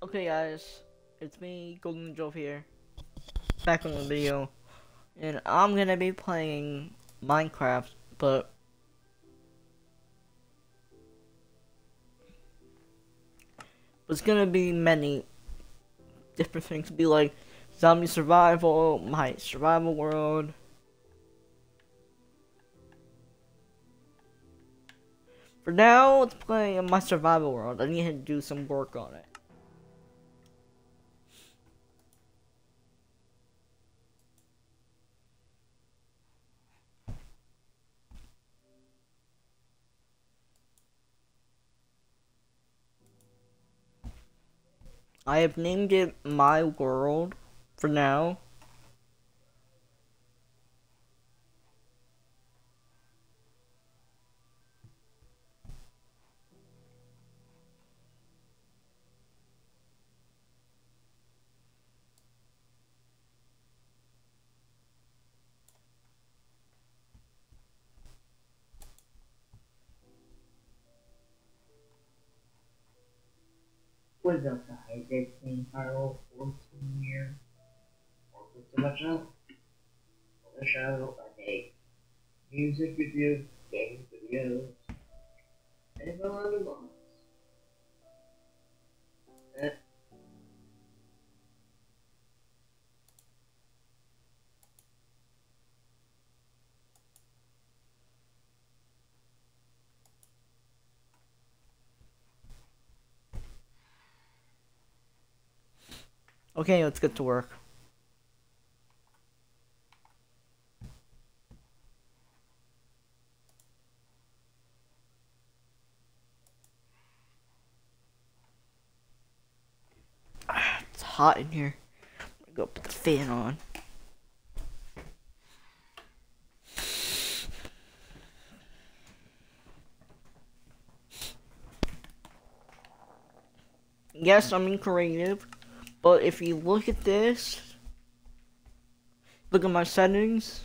Okay guys, it's me, Golden Jove here, back on the video, and I'm gonna be playing Minecraft, but it's gonna be many different things. Be like zombie survival, my survival world. For now, let's play my survival world. I need to do some work on it. I have named it My World for now. What's up, guys? It's me, Carl, 14 here. Welcome to my channel. On the channel, I make music reviews, gaming videos, and a lot of mods. Okay, let's get to work. It's hot in here. I'm gonna go put the fan on. Yes, I'm in creative, but if you look at this, look at my settings.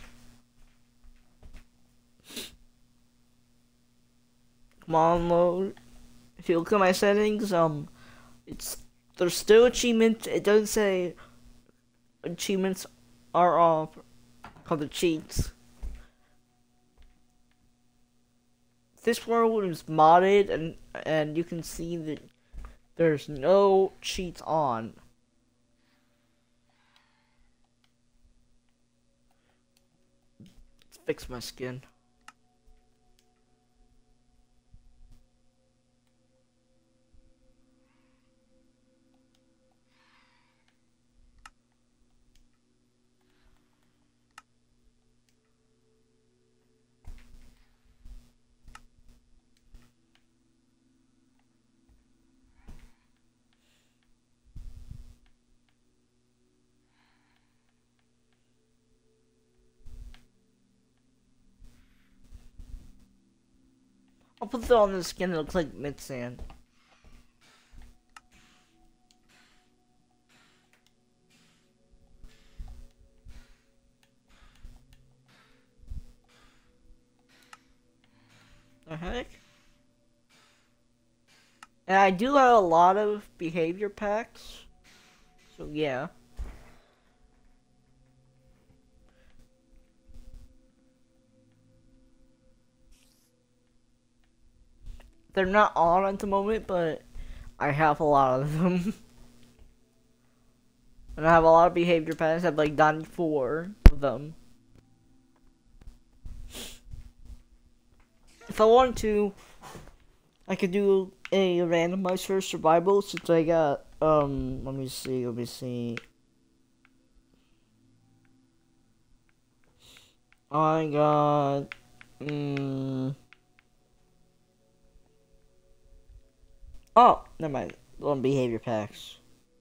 Come on, load. If you look at my settings, it's there's still achievements. It doesn't say achievements are off, called the cheats. This world is modded, and you can see that there's no cheats on. Let's fix my skin. I'll put that on the skin that looks like mid sand. The heck? And I do have a lot of behavior packs. So yeah. They're not on at the moment, but I have a lot of them. And I have a lot of behavior packs. I have like 94 of them. If I want to, I could do a randomized for survival since I got, let me see. I got, oh, never mind. On behavior packs.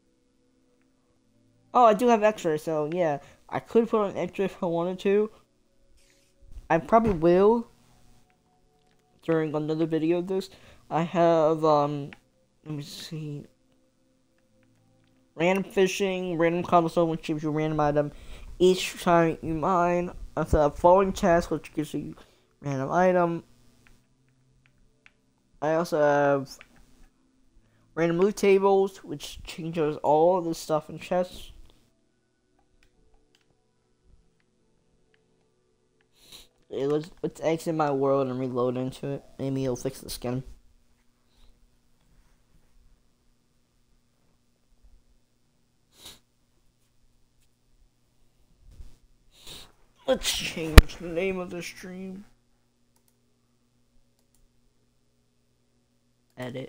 Oh, I do have extra, so yeah. I could put on extra if I wanted to. I probably will during another video of this. I have, let me see. Random fishing, random cobblestone, which gives you a random item each time you mine. I have falling chest, which gives you random item. I also have Random loot tables, which changes all the stuff in chests. Okay, let's exit my world and reload into it. Maybe it'll fix the skin. Let's change the name of the stream. Edit.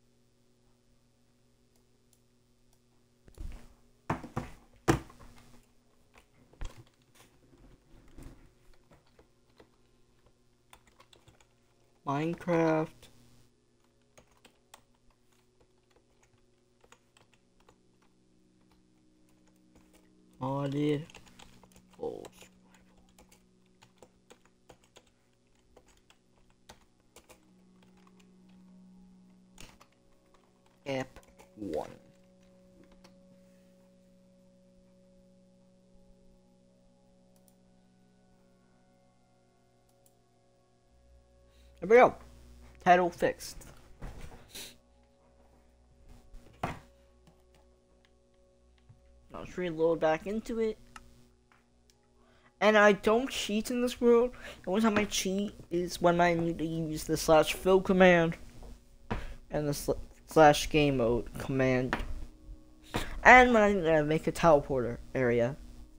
Minecraft. Modded. Oh. App 1. There we go. Title fixed. Now let's reload back into it. And I don't cheat in this world. The only time I cheat is when I need to use the /fill command and the /game mode command. And when I need to make a teleporter area.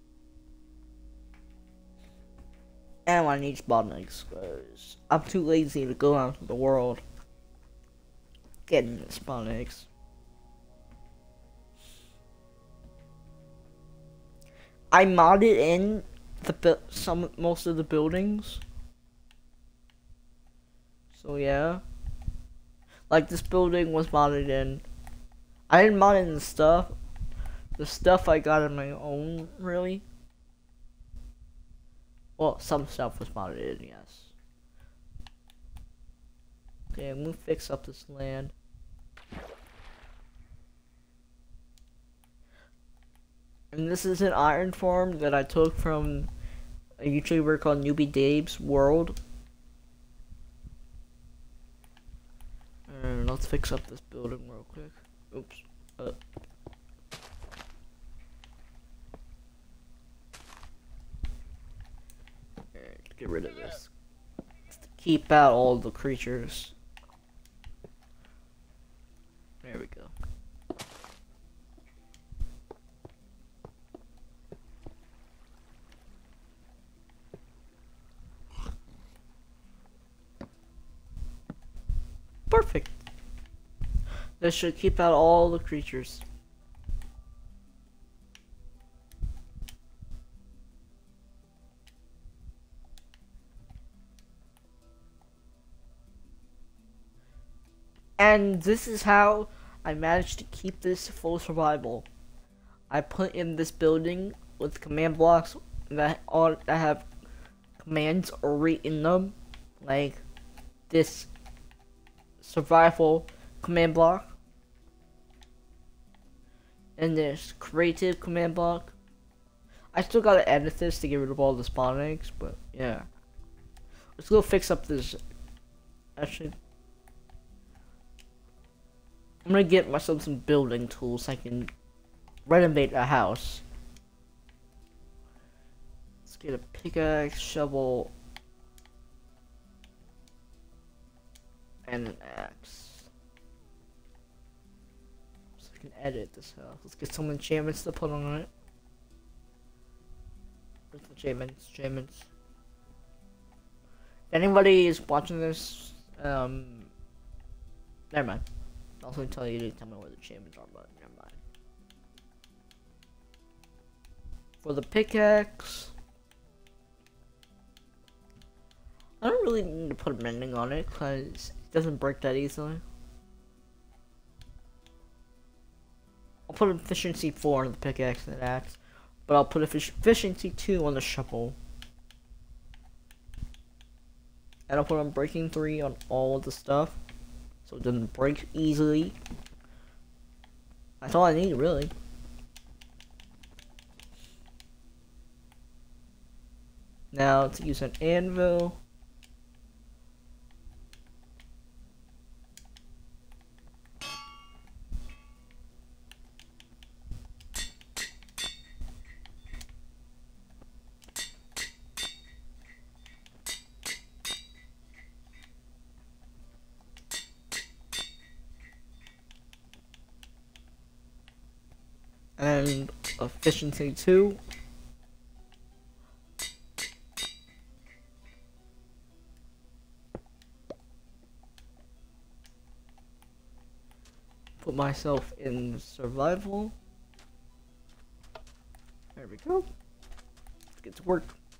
And when I need spawn eggs, because I'm too lazy to go out to the world getting the spawn eggs. I modded in most of the buildings. So yeah. Like this building was modded in. I didn't mod in the stuff. The stuff I got on my own, really. Well, some stuff was modded in, yes. Okay, I'm gonna fix up this land. And this is an iron farm that I took from a YouTuber called Newbie Dave's World. And let's fix up this building real quick. Oops. Get rid of this. Keep out all the creatures. There we go. Perfect. This should keep out all the creatures. And this is how I managed to keep this full survival. I put in this building with command blocks that have commands already in them, like this survival command block, and this creative command block. I still gotta edit this to get rid of all the spawn eggs, but yeah. Let's go fix up this. Actually, I'm gonna get myself some building tools so I can renovate a house. Let's get a pickaxe, shovel, and an axe. So I can edit this house. Let's get some enchantments to put on it. Where's the enchantments? Enchantments. If anybody is watching this, never mind. I was going to tell you to tell me where the enchantments are, but never mind. For the pickaxe, I don't really need to put a mending on it because it doesn't break that easily. I'll put efficiency 4 on the pickaxe and the axe, but I'll put efficiency 2 on the shovel. And I'll put on breaking 3 on all of the stuff, so it doesn't break easily. That's all I need, really. Now let's use an anvil. and efficiency 2. Put myself in survival. There we go. Let's get to work.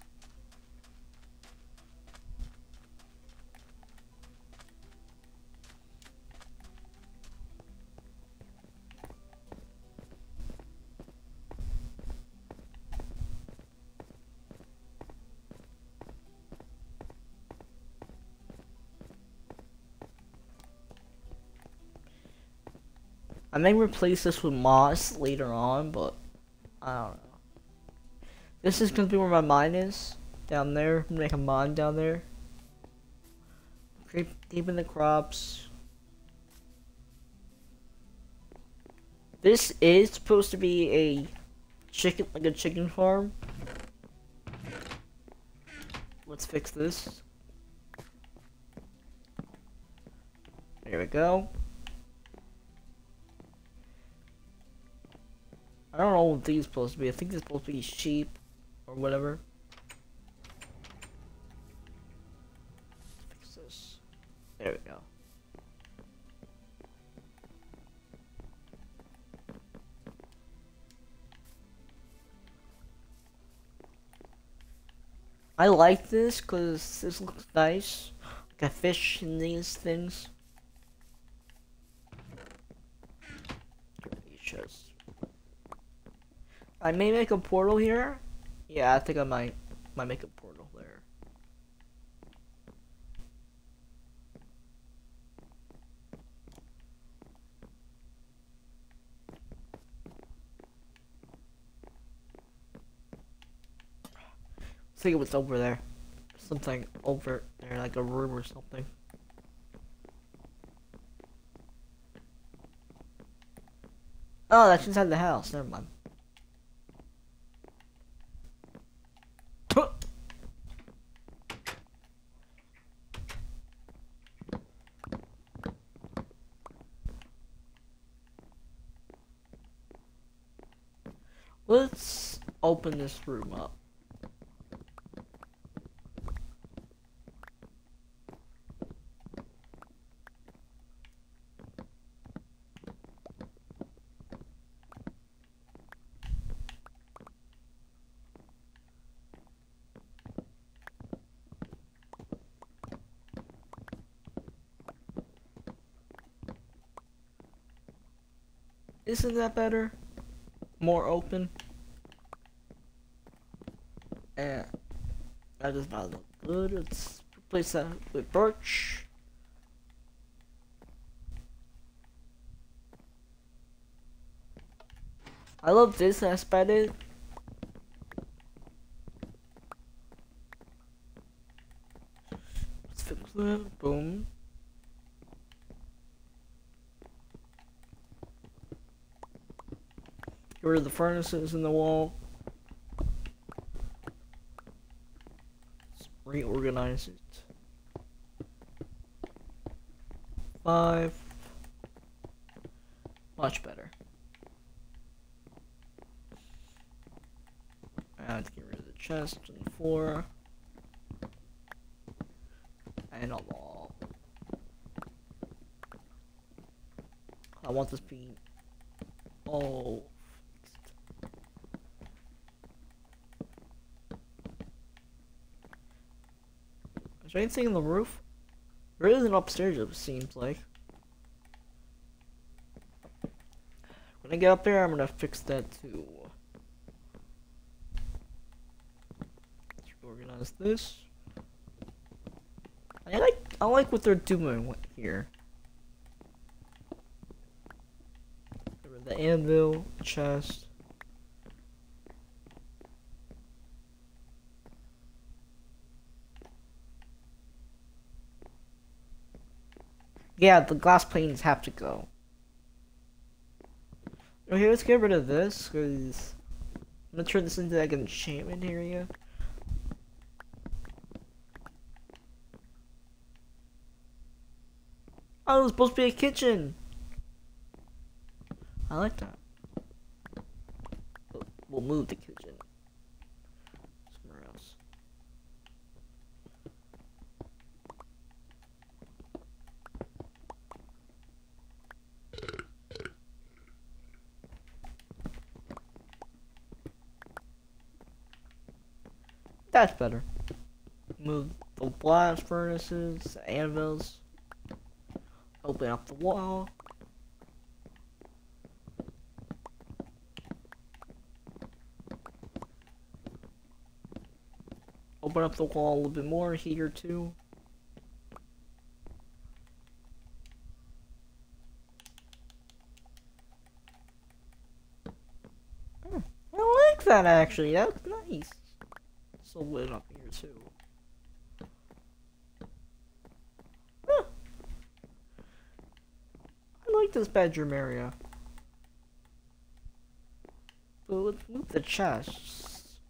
I may replace this with moss later on, but I don't know. This is gonna be where my mine is, down there. Make a mine down there. Creep deep in the crops. This is supposed to be a chicken, like a chicken farm. Let's fix this. There we go. I don't know what these are supposed to be. I think they're supposed to be sheep or whatever. Fix this. There we go. I like this because this looks nice. Like a fish in these things. I may make a portal here. Yeah, I think I might make a portal there. Let's see what's over there. Something over there, like a room or something. Oh, that's inside the house. Never mind. Let's open this room up. Isn't that better? More open? And that does not look good. Let's replace that with birch. I love this aspect of it. Let's fix that. Boom. Get rid of the furnaces in the wall. Let's reorganize it. 5. Much better. I have to get rid of the chest and the floor. And a wall. I want this being all fixed. Is there anything in the roof? There isn't upstairs, it seems like. When I get up there, I'm gonna fix that too. Let's organize this. I like what they're doing here. The anvil, chest. Yeah, the glass planes have to go. Okay, let's get rid of this, because I'm gonna turn this into like an enchantment area. Oh, it's supposed to be a kitchen. I like that. we'll move the kitchen somewhere else. That's better. Move the blast furnaces, anvils. Open up the wall. Open up the wall a little bit more here too. I like that actually. That's nice. So lit up here too. Huh. I like this bedroom area. But let's move the chests.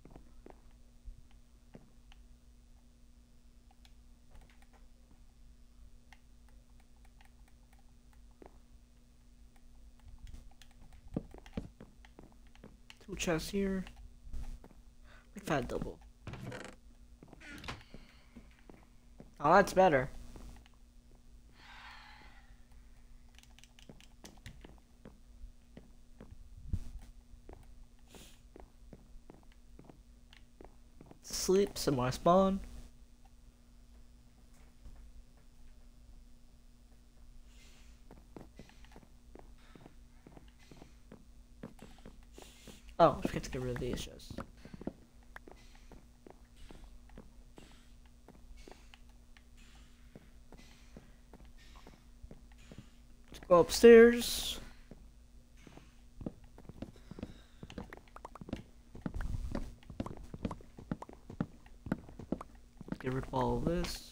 Two chests here. Make that double. Oh, that's better. Sleep, semi-spawn. Oh, I forgot to get rid of these chests. Let's go upstairs. Get rid of all of this.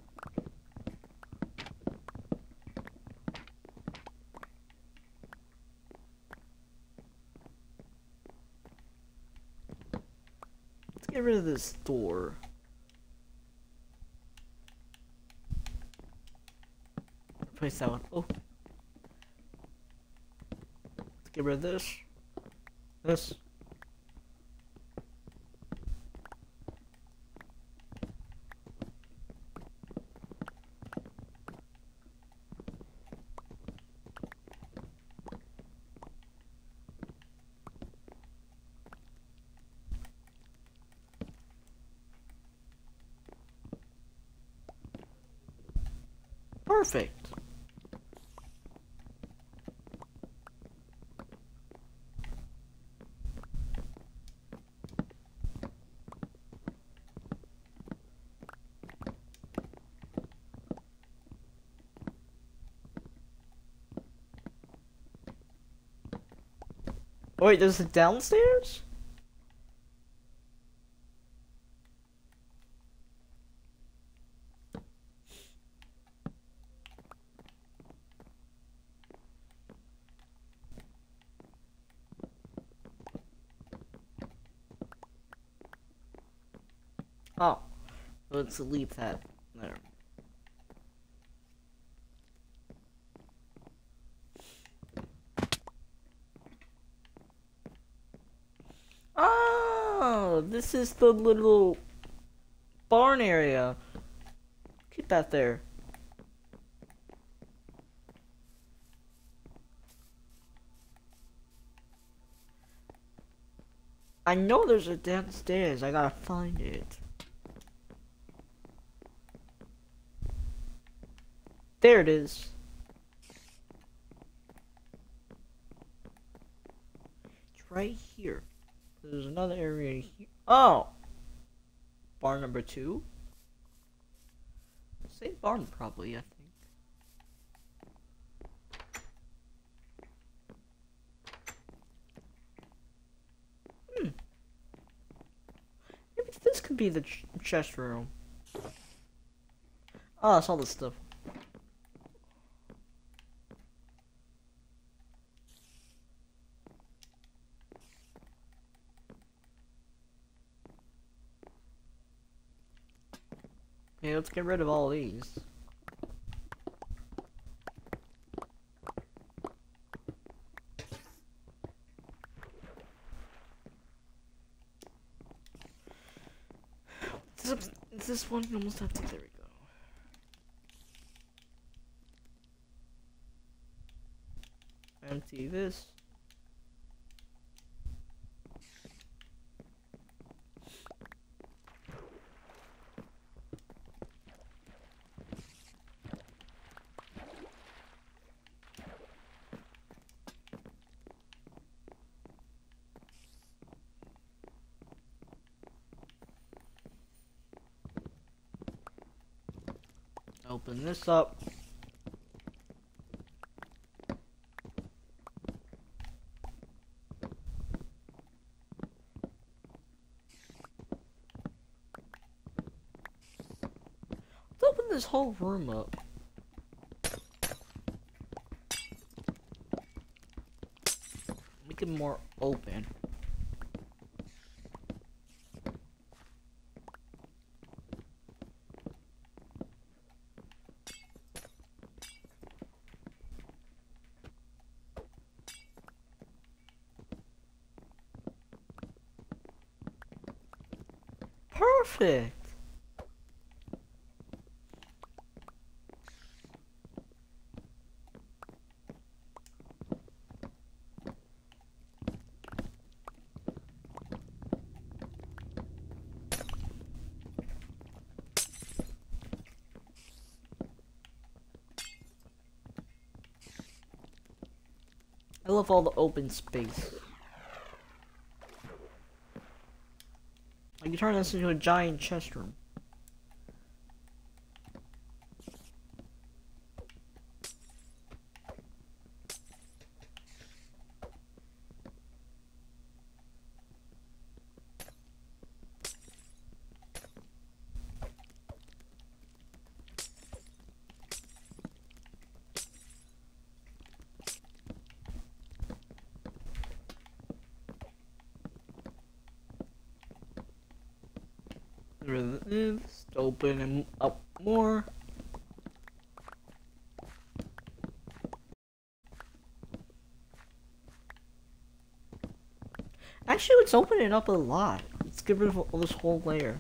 Let's get rid of this door. Replace that one. Oh. Let's get rid of this. This. Perfect. Wait, there's a downstairs? Oh, let's leave that there. Oh, this is the little barn area. Keep that there. I know there's a downstairs. I gotta find it. There it is. It's right here. There's another area here. Oh! Barn number 2? Same barn, probably, I think. Maybe this could be the chest room. Oh, that's all this stuff. Okay, let's get rid of all these. is this one almost empty? There we go. Empty this. Open this up. Let's open this whole room up. Make it more open. Perfect. I love all the open space. I can turn this into a giant chest room. This, open them up more. Actually, let's open it up a lot. Let's get rid of this whole layer.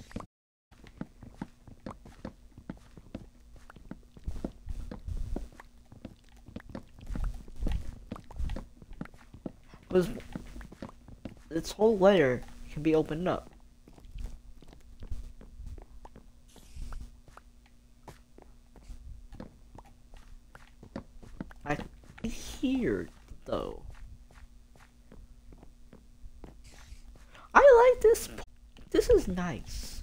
Because this whole layer can be opened up. Here though, I like this. This is nice.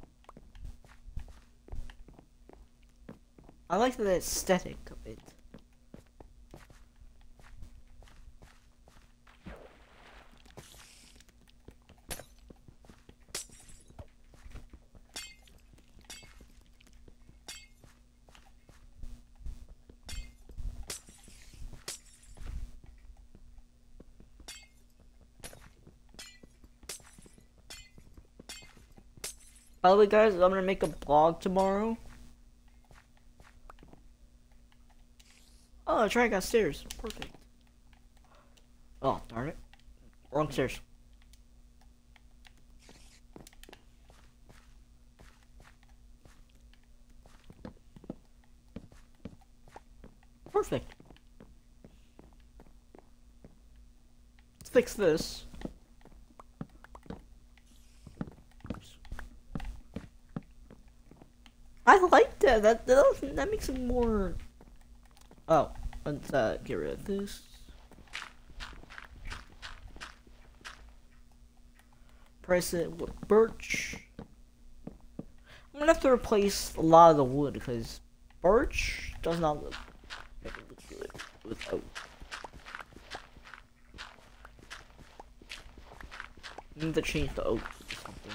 I like the aesthetic of it. By the way, guys, I'm gonna make a vlog tomorrow. Oh, that's right, I got stairs. Perfect. Oh, darn it. Wrong stairs. Perfect. Let's fix this. I like that. That makes it more. Oh, let's get rid of this. Price it with birch. I'm gonna have to replace a lot of the wood because birch does not look good with oak. I need to change the oak to something.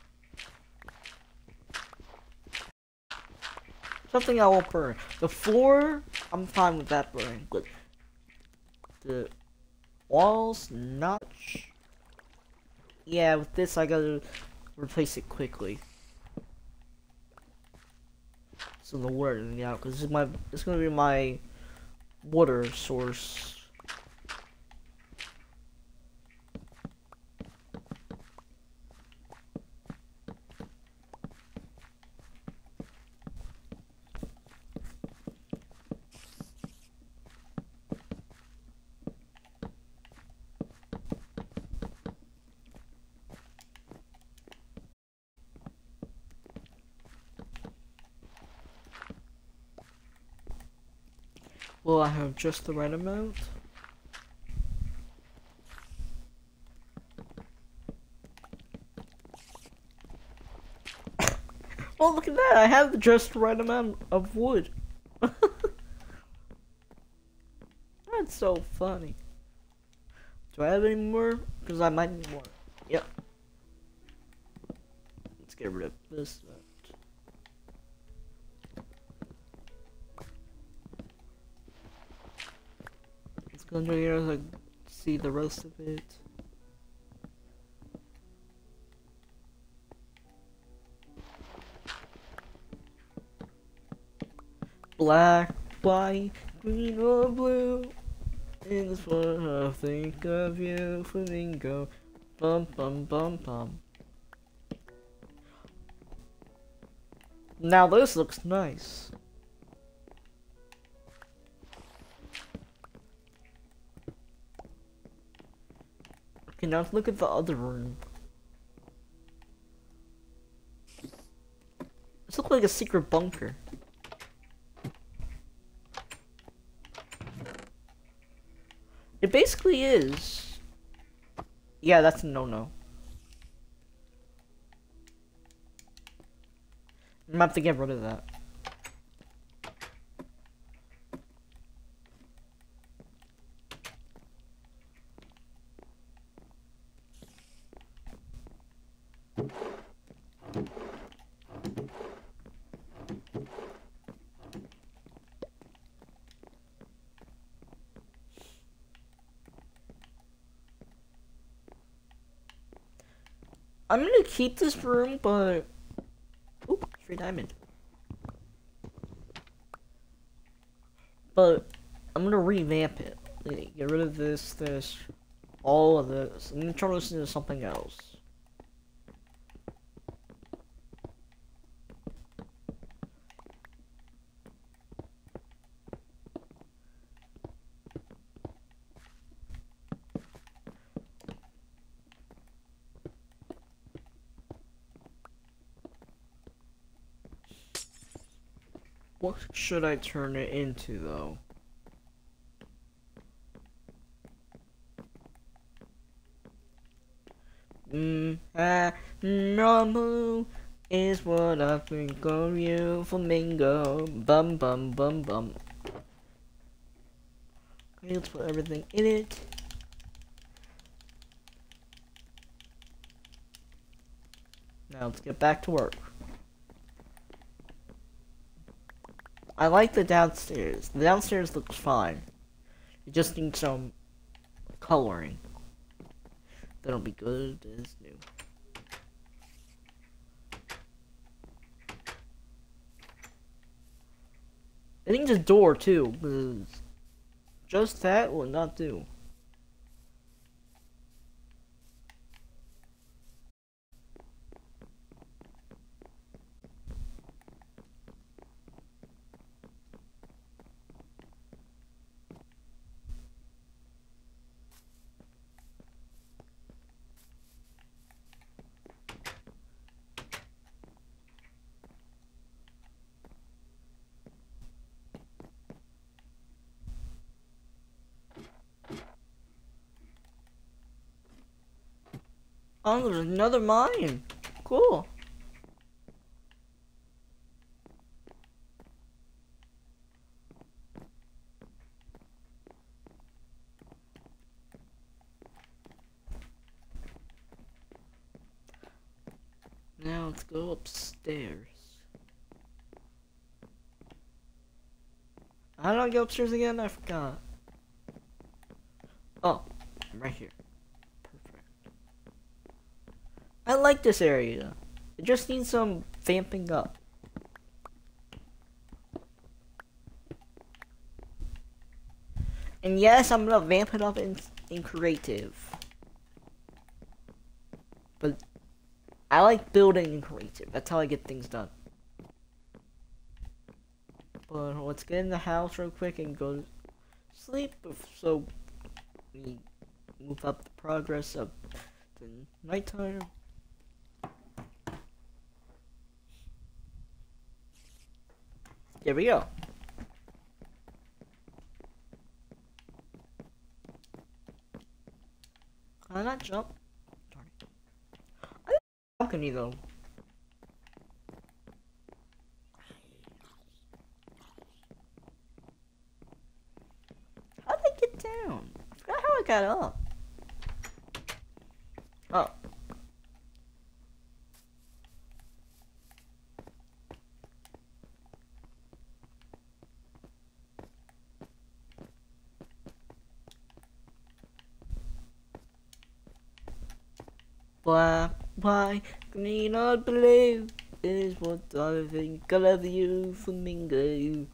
Something I won't burn. The floor, I'm fine with that burning, but the walls, not. Yeah, with this I gotta replace it quickly. So the water doesn't get out, because it's gonna be my water source. Will I have just the right amount? Oh, look at that! I have just the right amount of wood. That's so funny. Do I have any more? Because I might need more. Yep. Let's get rid of this. Let's go under here to see the rest of it. Black, white, green or blue. In this one I think of you, flamingo. Bum bum bum bum. Now this looks nice. Okay, now let's look at the other room. This looks like a secret bunker. It basically is. Yeah, that's a no-no. I'm gonna have to get rid of that. I'm gonna keep this room, but... Ooh, free diamond. But I'm gonna revamp it. Get rid of this, all of this. I'm gonna turn this into something else. What should I turn it into, though? Normal is what I think of you, flamingo. Bum bum bum bum. Okay, let's put everything in it. Now let's get back to work. I like the downstairs. The downstairs looks fine. It just needs some coloring. That'll be good as new. I think the door too, because just that will not do. Oh, there's another mine. Cool. Now let's go upstairs. How do I go upstairs again? I forgot. Oh, I'm right here. Perfect. I like this area. It just needs some vamping up. And yes, I'm gonna vamp it up in creative. But I like building in creative. That's how I get things done. But let's get in the house real quick and go to sleep so we move up the progress of the nighttime. There we go. not jump? Darn it. I think balcony though. How did I get down? I forgot how I got up. Oh. Black, white, green or blue is what I think of you, flamingo.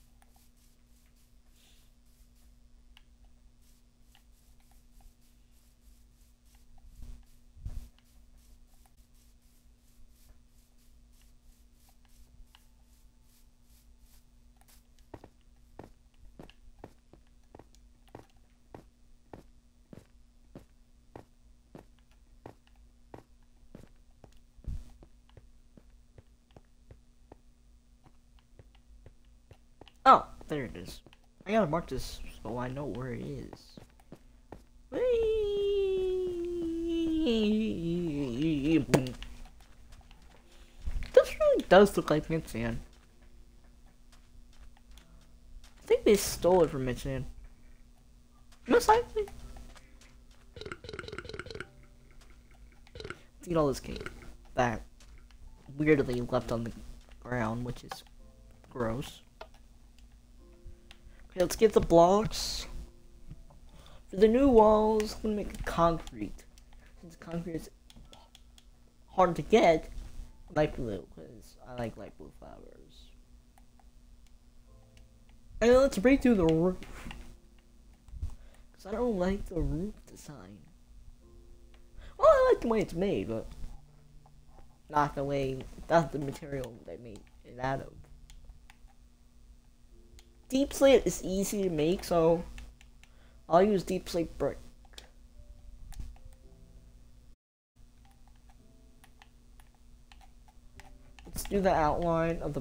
Oh, there it is. I gotta mark this so I know where it is. This really does look like Mitsand. I think they stole it from Mitsand. Most likely. Let's eat all this cake that weirdly left on the ground, which is gross. Okay, let's get the blocks. For the new walls, I'm gonna make it concrete. Since concrete is hard to get, light blue, because I like light blue flowers. And then let's break through the roof. Because I don't like the roof design. Well, I like the way it's made, but not the material they made it out of. Deep slate is easy to make, so I'll use deep slate brick. Let's do the outline of the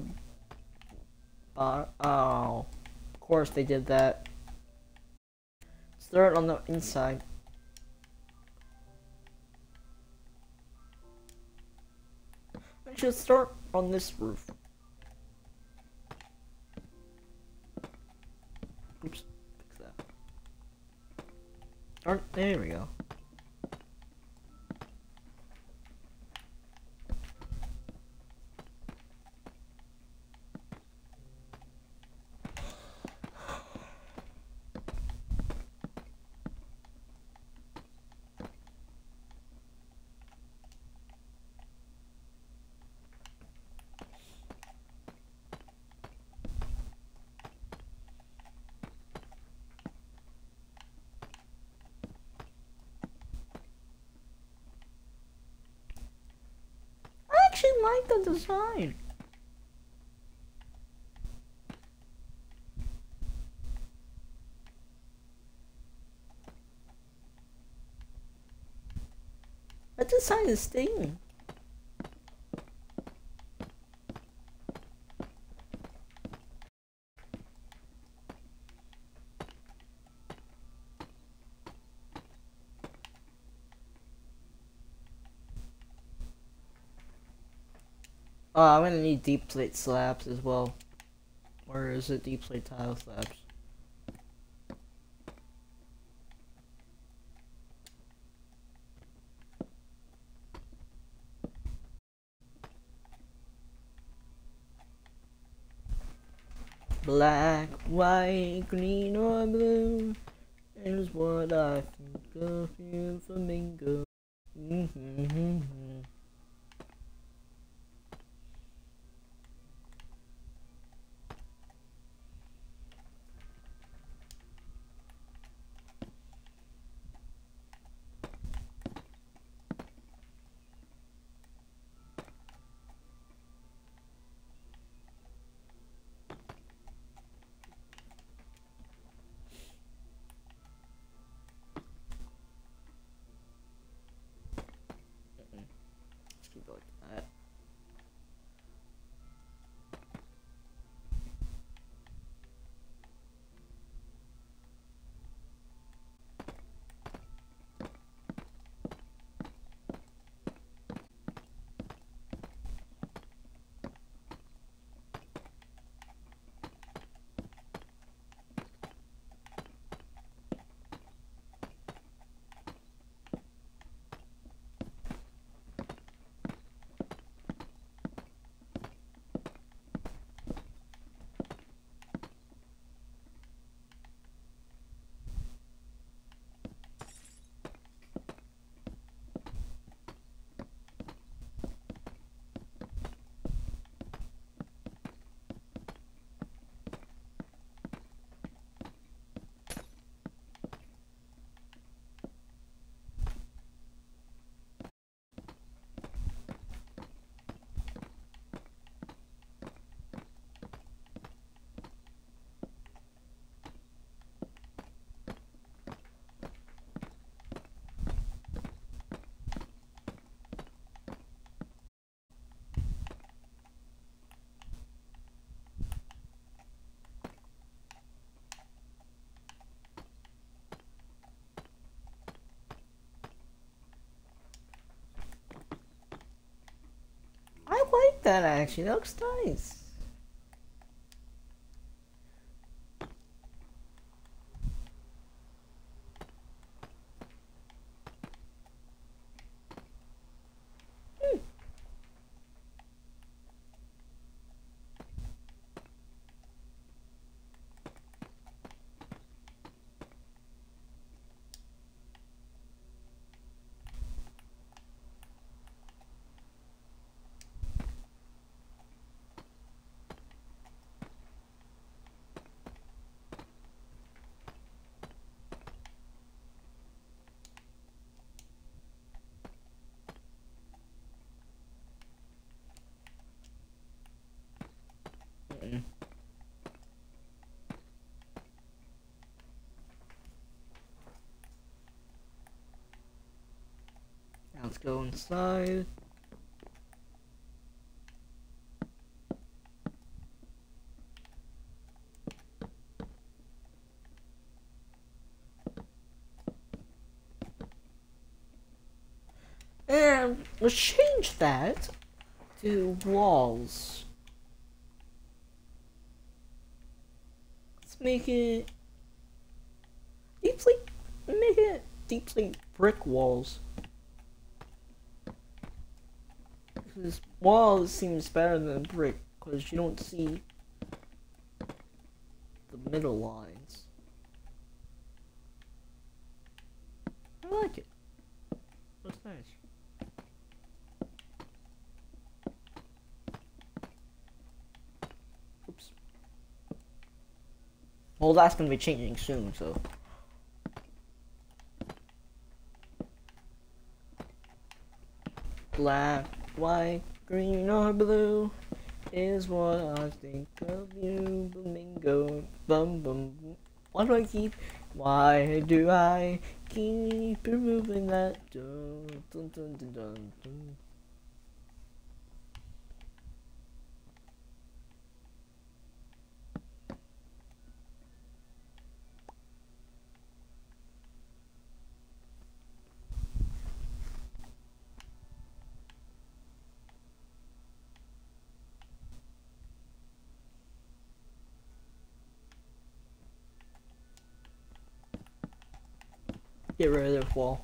oh, of course they did that. Start on the inside. I should start on this roof. Oops, fix that. Alright, there we go. I actually like the design. That design is staying. I'm gonna need deep plate slabs as well. Or is it deep plate tile slabs? Black, white, green, or blue is what I think of you, flamingo. that actually. That looks nice. Now let's go inside. And let's change that to walls. Let's make it deeply, make it deeply brick walls. Because walls seems better than brick because you don't see the middle lines. I like it. Looks nice. Oops. Well, that's gonna be changing soon, so. Black, white, green, or blue is what I think of you. Flamingo, bum bum. Why do I keep? Why do I keep removing that? Dun, dun, dun, dun, dun, dun. Get rid of this wall.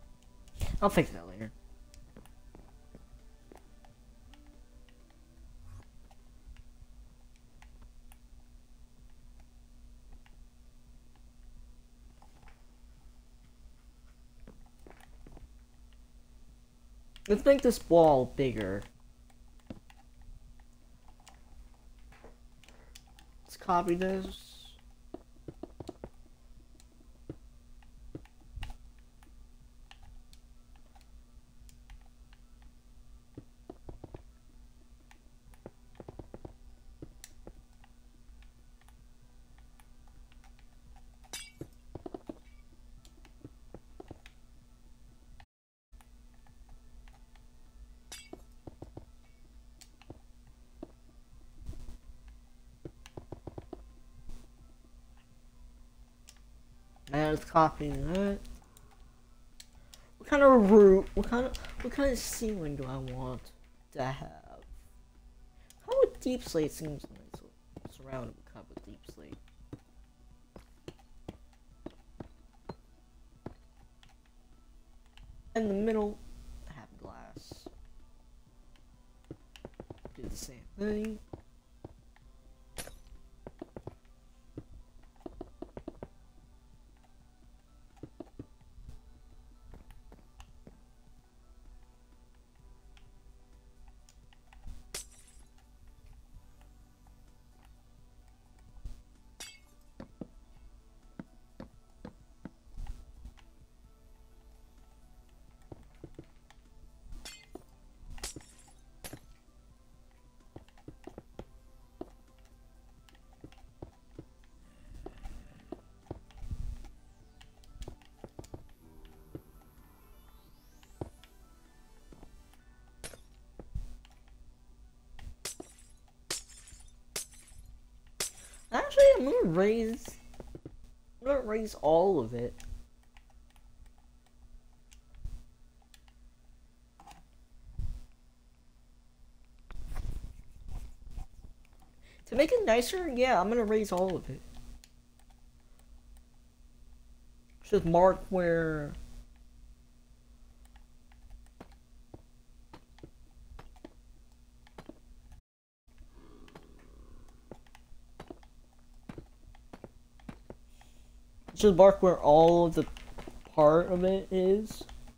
I'll fix that later. Let's make this wall bigger. Let's copy this. And let's copy that. What kind of roof? What kind of ceiling do I want to have? How about deep slate seems nice. Surrounded with kind of deep slate. In the middle, have glass. Do the same thing. Actually, I'm gonna raise all of it. To make it nicer, yeah, I'm gonna raise all of it. Just mark where. Just mark where all of the part of it is.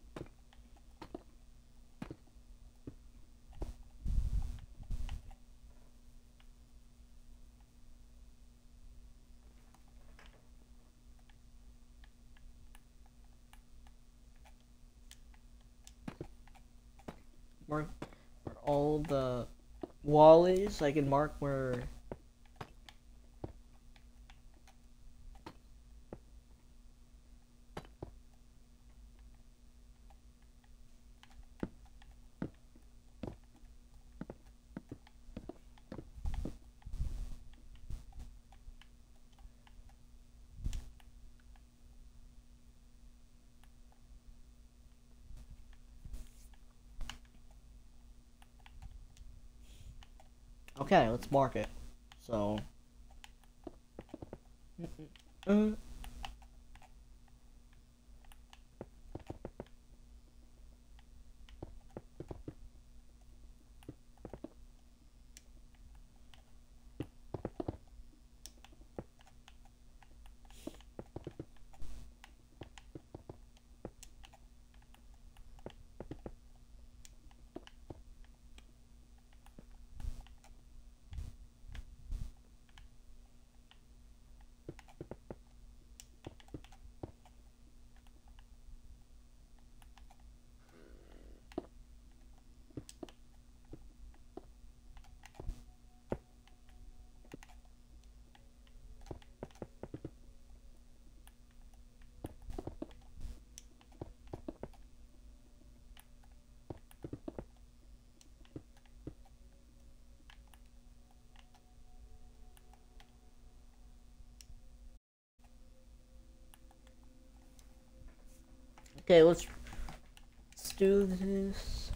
Mark where all the wall is. I can mark where. Okay, let's mark it. So. Okay, let's do this.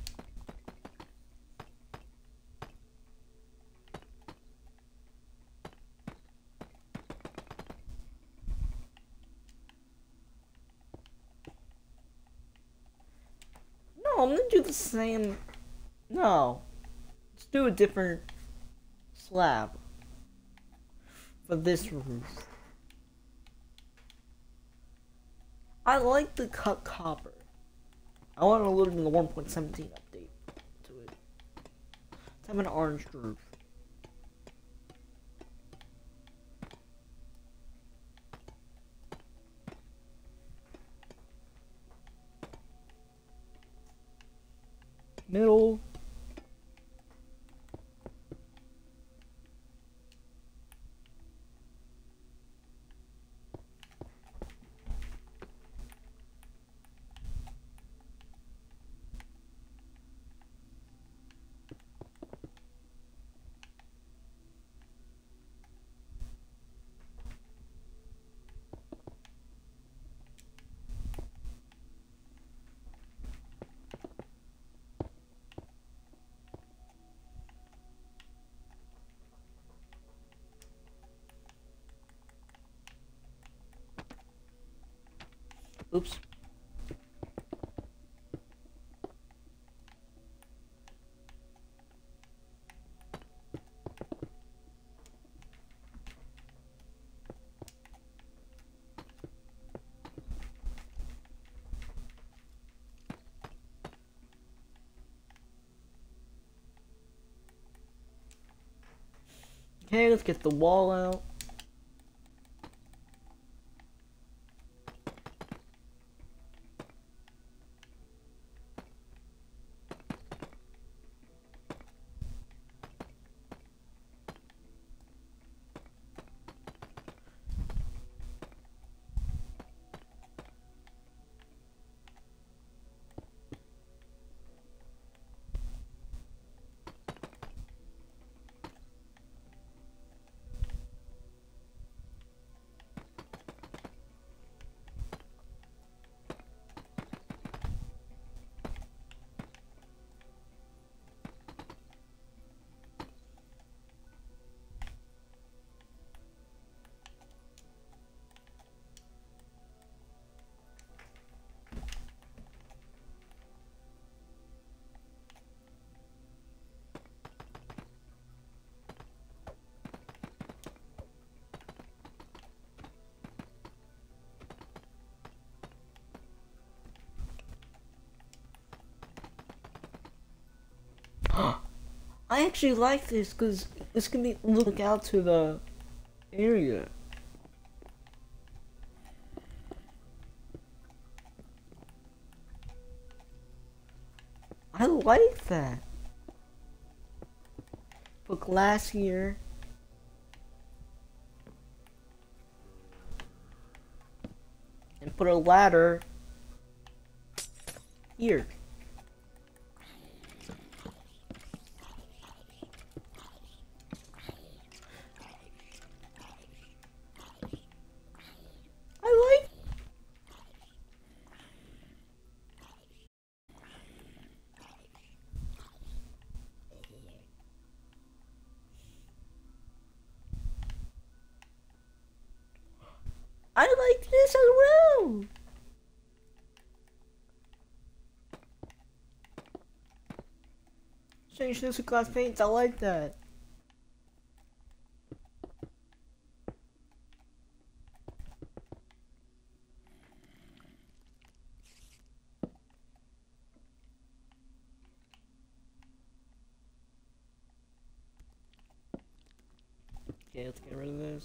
No, I'm gonna do the same. No, let's do a different slab for this roof. I like the cut copper. I want to load in the 1.17 update to it. Let's have an orange groove. Middle. Oops. Okay, let's get the wall out. I actually like this because this can be look out to the area. I like that. Put glass here. And put a ladder here. I like. I like this as well. Change this to glass paints. I like that. Okay, let's get rid of this.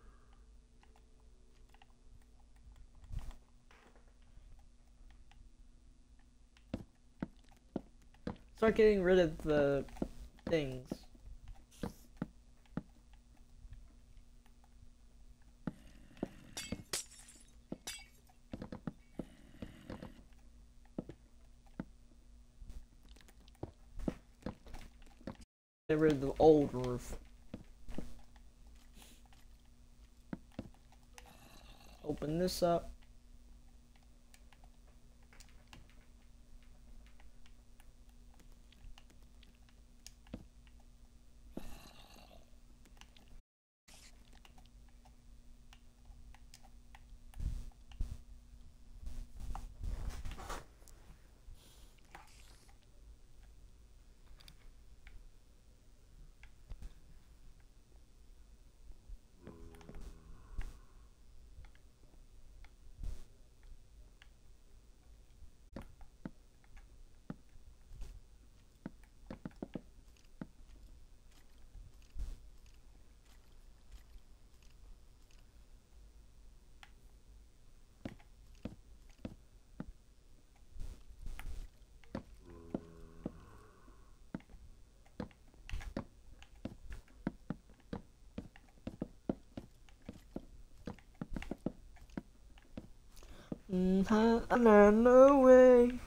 Start getting rid of the things. Get rid of the old roof. Open this up. No way.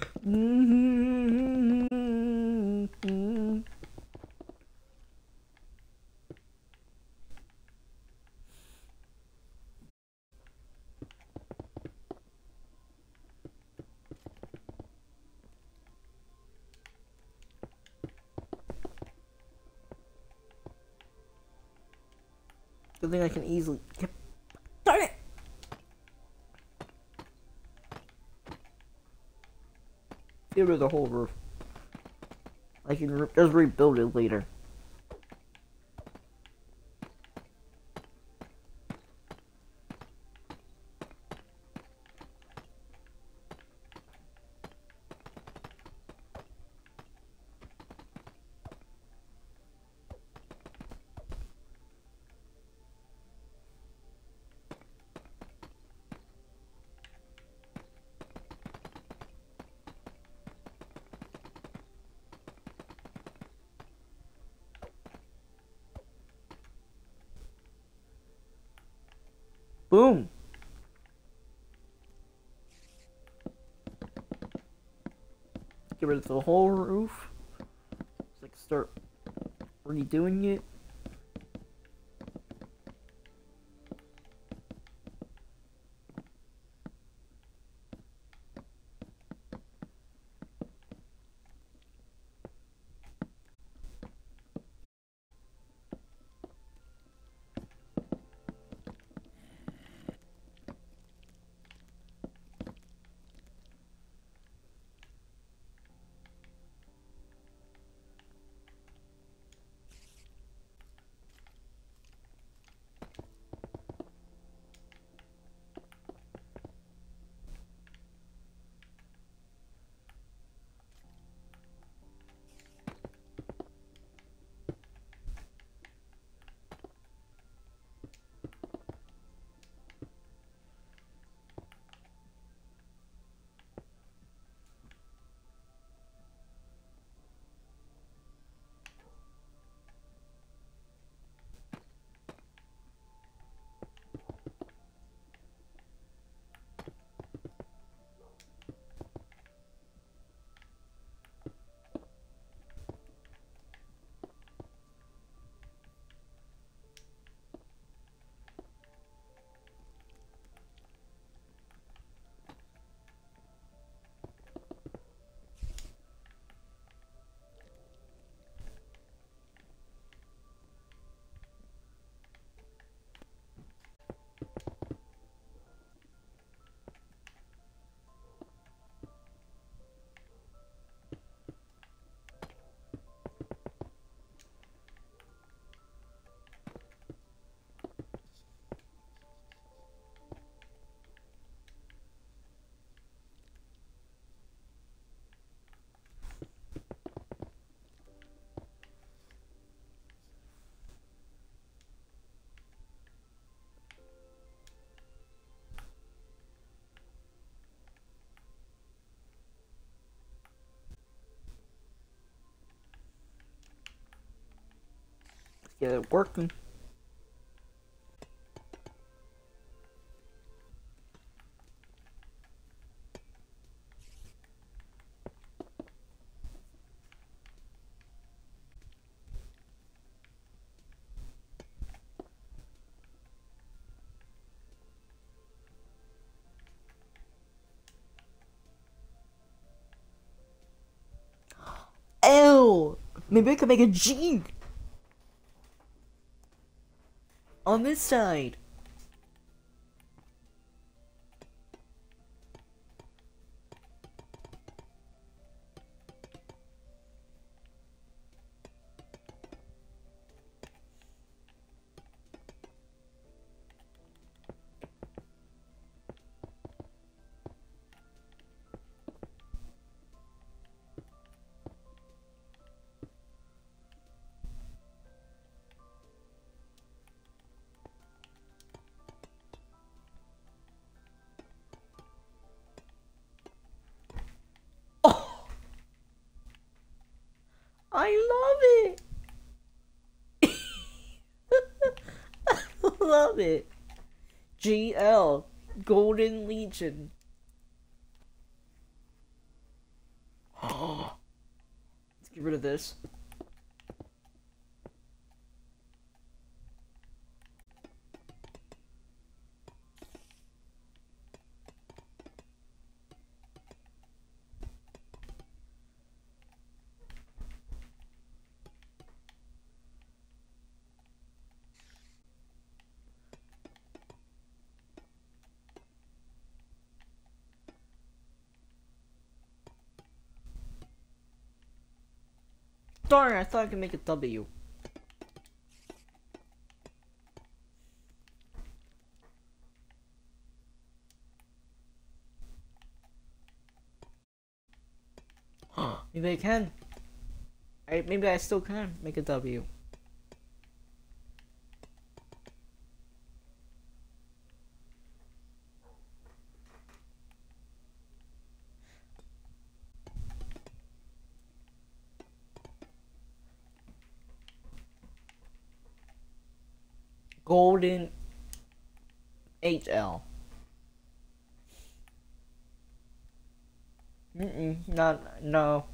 Good thing I can easily. Darn it! Get rid of the whole roof. I can just rebuild it later. Boom! Get rid of the whole roof. Just like start redoing it. Let's get it working. Ew! Maybe I could make a G on this side. Oh, I love it. I love it. GL, Golden Legion. Let's get rid of this. Darn, I thought I could make a W. Maybe I can. Maybe I still can make a W. Golden HL. Not, no.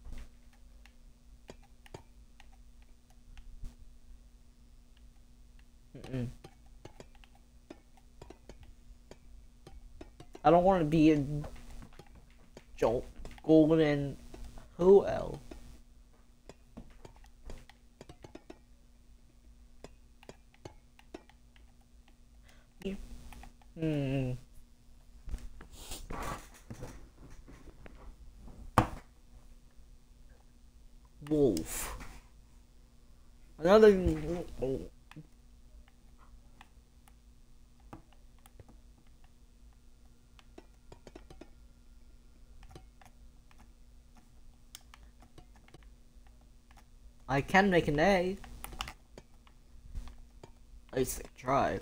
I don't want to be a golden who L. Wolf. Another. Oh. I can make an A. At least I tried.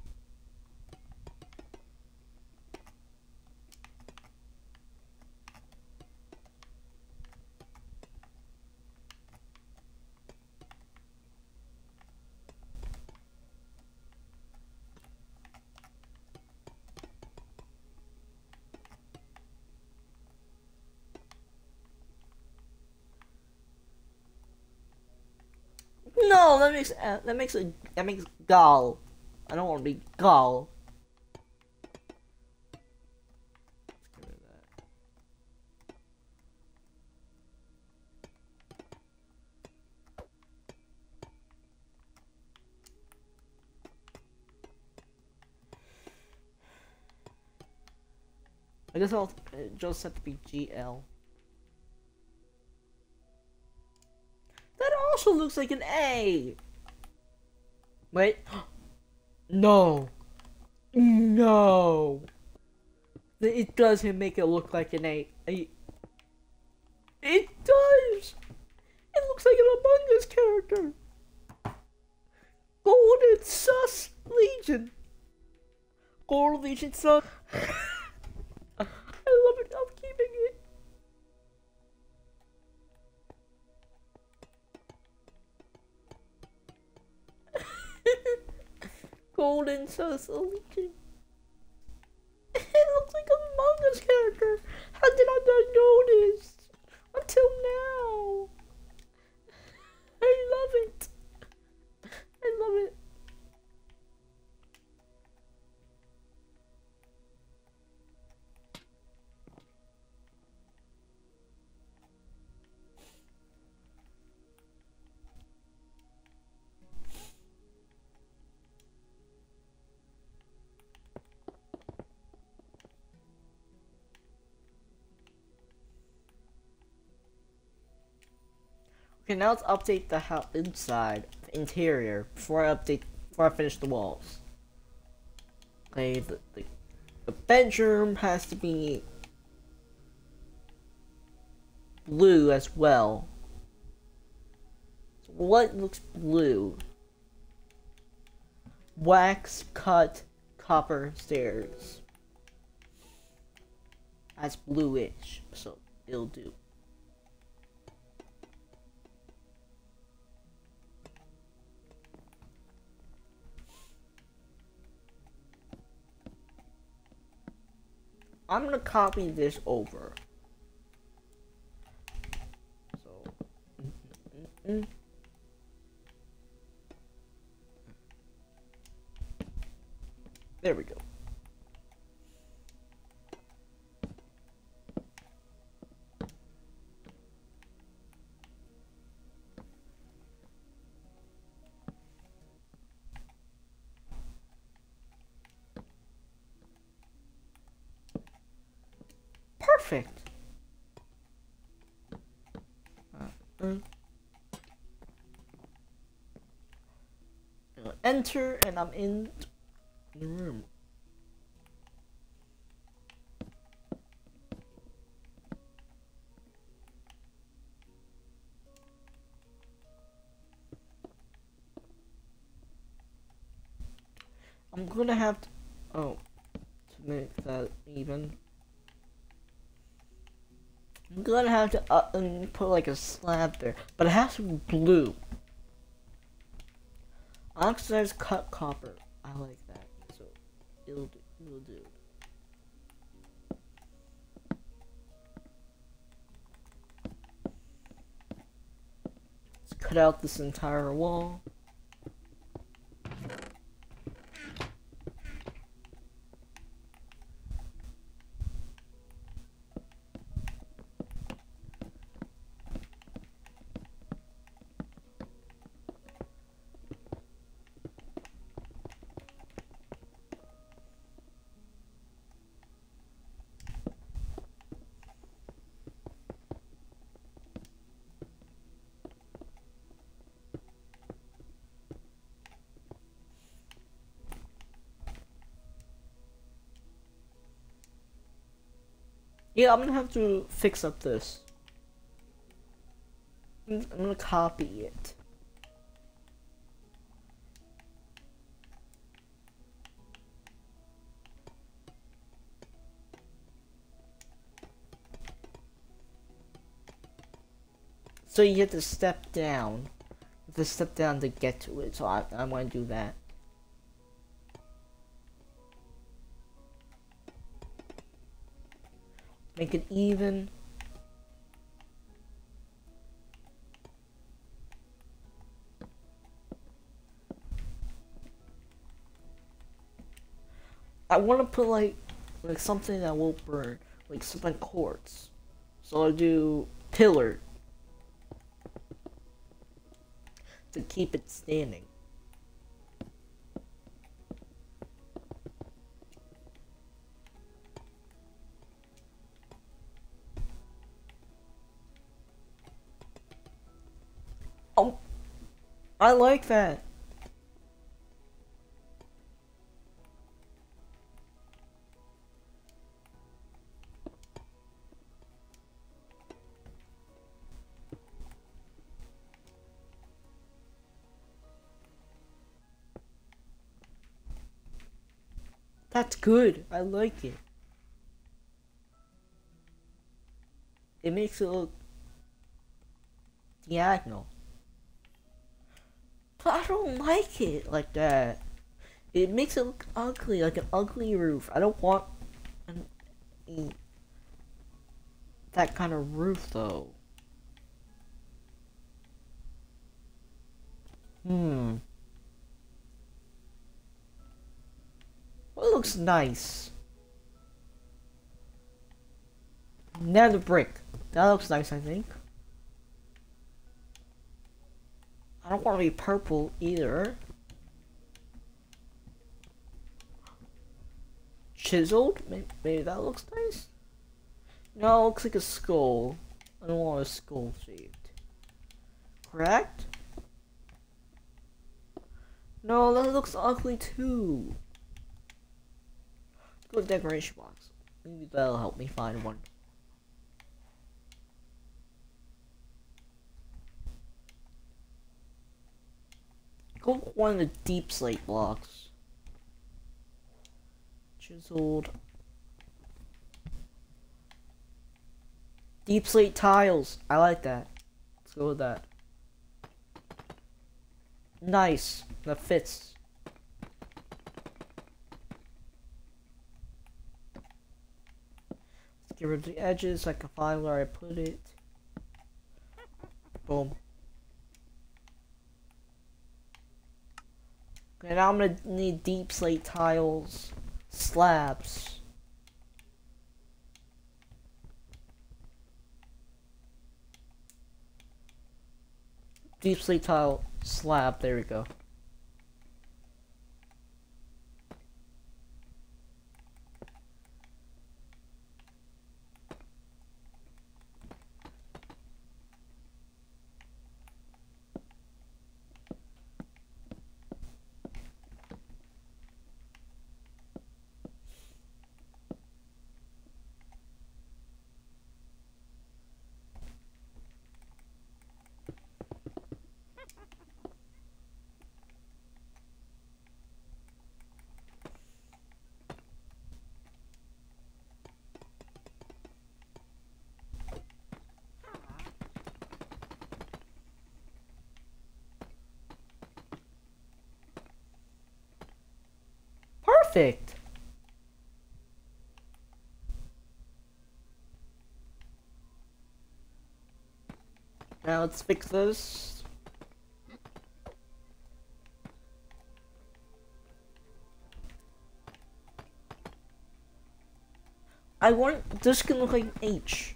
No, that makes Gal. I don't want to be Gal. I guess I'll just have to be GL. That also looks like an A. Wait. No. No. It doesn't make it look like an A. It does. It looks like an Among Us character. Golden Sus Legion. Golden Legion Sus. I love it. I'm keeping it. Golden Sus Legion. It looks like a Among Us character. How did I not notice? Until now. I love it. I love it. Okay, now let's update the house inside, the interior, before I finish the walls. Okay, the bedroom has to be blue as well. So what looks blue? Wax cut copper stairs. That's bluish, so it'll do. I'm gonna copy this over. There we go. Perfect. Enter, and I'm in the room. I'm gonna have to, to make that even. I'm gonna have to put like a slab there, but it has to be blue. Oxidized cut copper. I like that, so it'll do. Let's cut out this entire wall. Yeah, I'm gonna have to fix up this. I'm gonna copy it. So you have to step down. You have to step down to get to it, so I want to do that. Make it even. I want to put like something that won't burn, like something quartz. So I'll do pillar to keep it standing. Oh, I like that. That's good. I like it. It makes it look diagonal. But I don't like it like that. It makes it look ugly, like an ugly roof. I don't want that kind of roof though. Well, it looks nice. Now the brick. That looks nice, I think. I don't want to be purple either. Chiseled? Maybe that looks nice. No, it looks like a skull. I don't want a skull shaped. Correct? No, that looks ugly too. Let's go to decoration box. Maybe that'll help me find one. Go with one of the deep slate blocks. Chiseled. Deep slate tiles. I like that. Let's go with that. Nice. That fits. Let's get rid of the edges so I can find where I put it. Boom. I'm gonna need deep slate tiles, slabs. Deep slate tile, slab, there we go. Perfect. Now let's fix this. I want this can look like an H.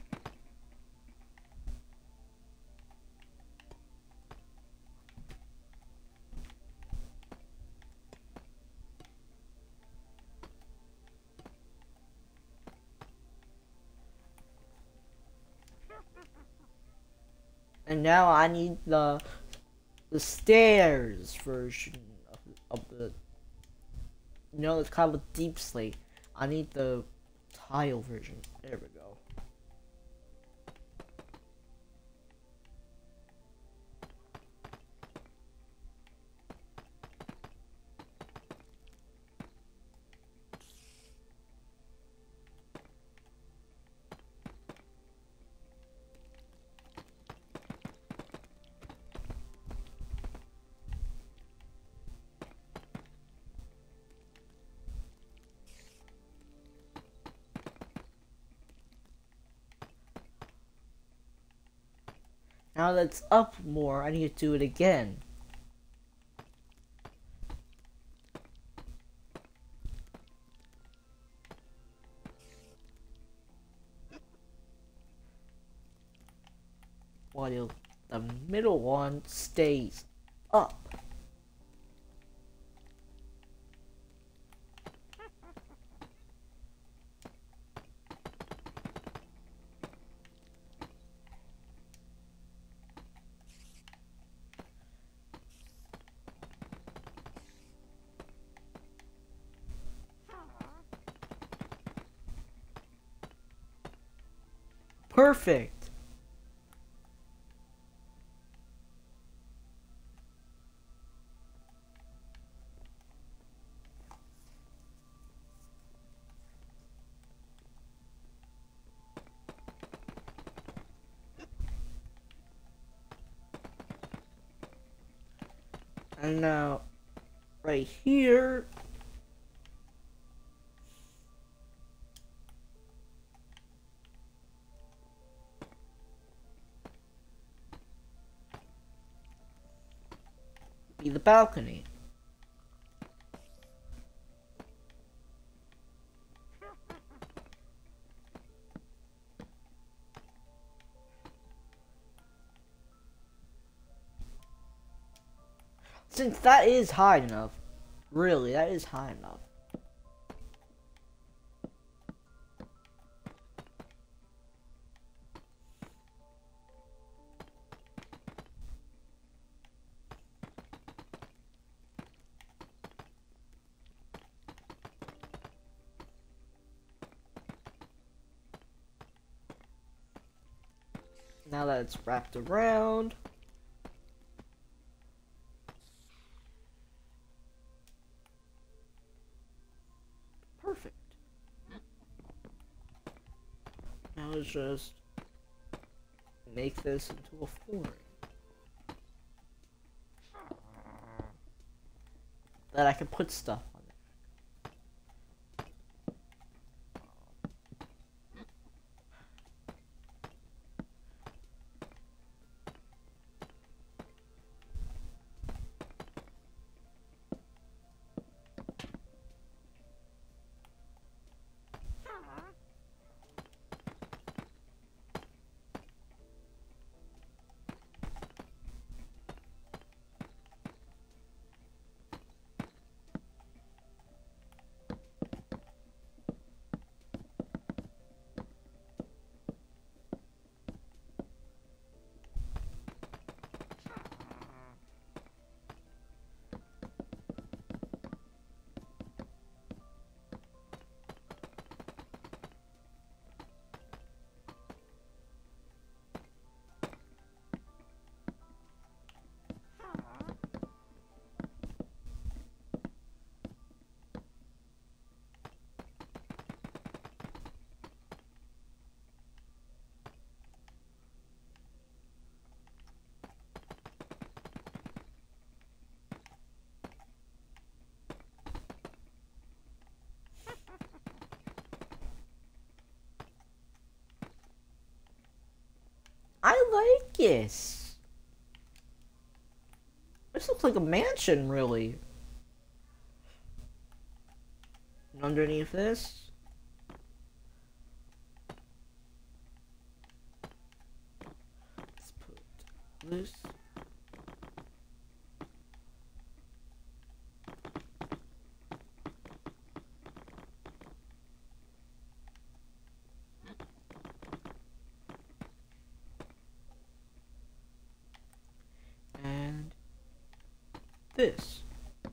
And now I need the stairs version of the. No, it's called a deep slate. I need the tile version. There we go. Now that's up more, I need to do it again. While the middle one stays up. Perfect. And now, right here, be the balcony. Since that is high enough, really, that is high enough. Now that it's wrapped around, perfect. Now let's just make this into a flooring that I can put stuff on it. this? This looks like a mansion, really. And underneath this, let's put this. And this.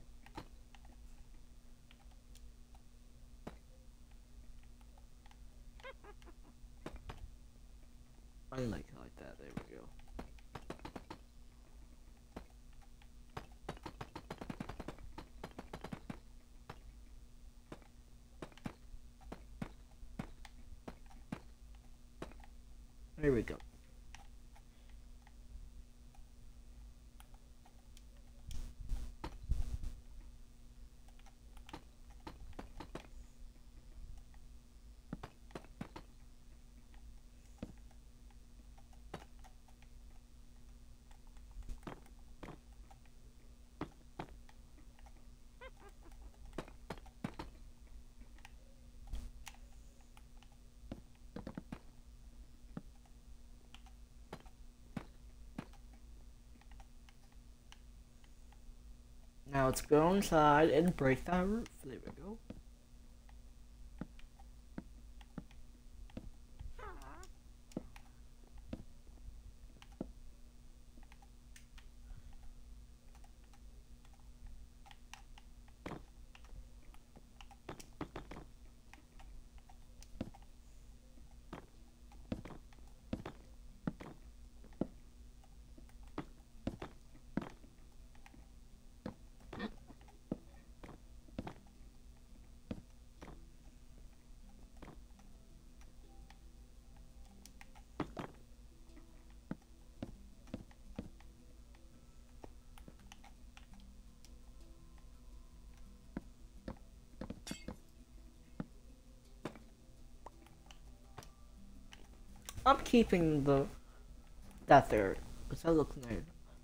I like that. There we go. There we go. Now let's go inside and break that roof. There we go. I'm keeping that there because that looks nice.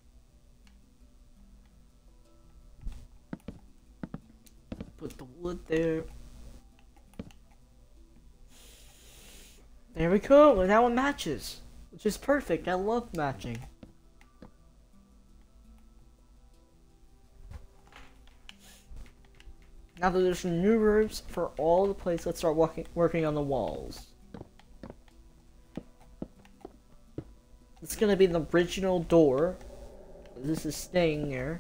Put the wood there. There we go, and now it matches, which is perfect. I love matching. Now that there's some new roofs for all the places, let's start working on the walls. It's gonna be the original door. This is staying there.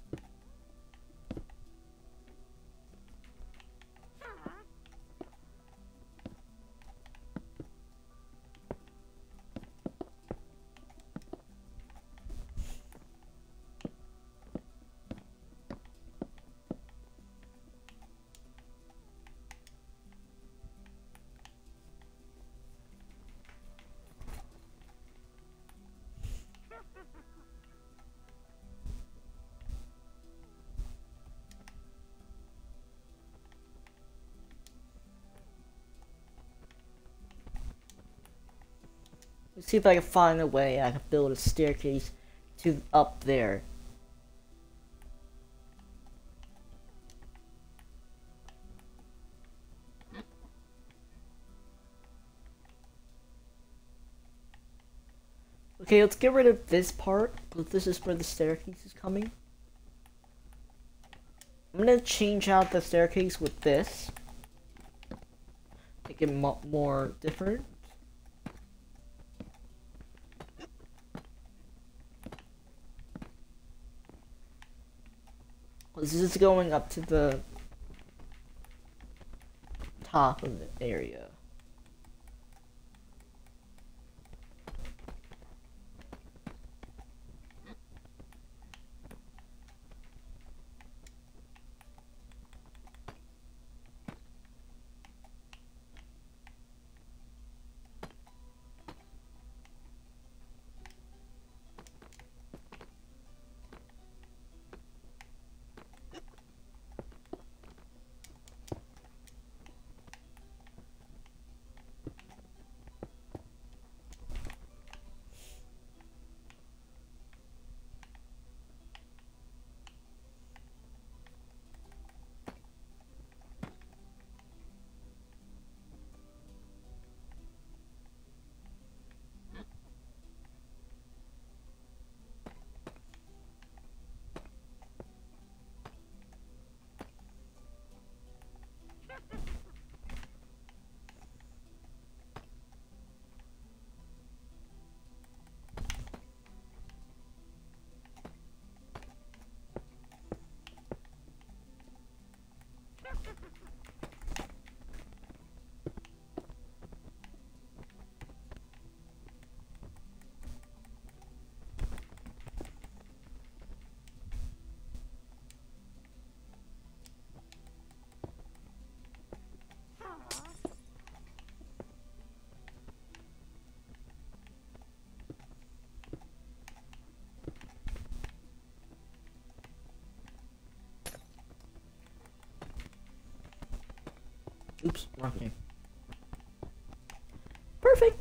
Let's see if I can find a way I can build a staircase to up there. Okay, let's get rid of this part, but this is where the staircase is coming. I'm gonna change out the staircase with this. Make it more different. This is going up to the top of the area. Oops, wrong thing. Perfect.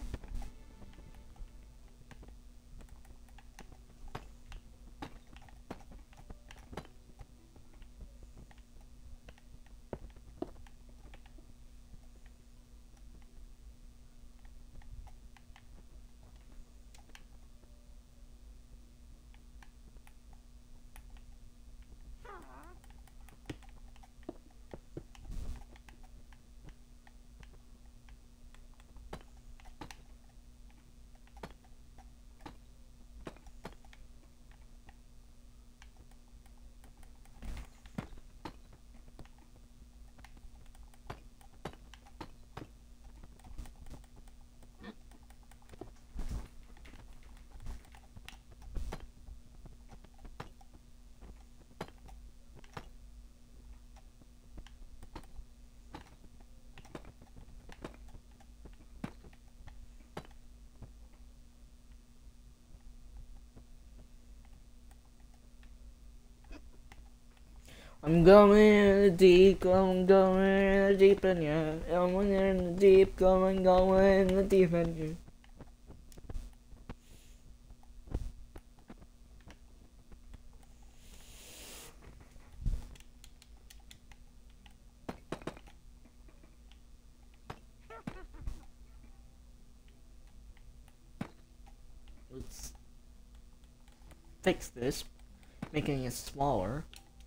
I'm going in the deep, I'm going in the deep end, yeah. I'm going in the deep, going in the deep end, yeah. Let's fix this, making it smaller.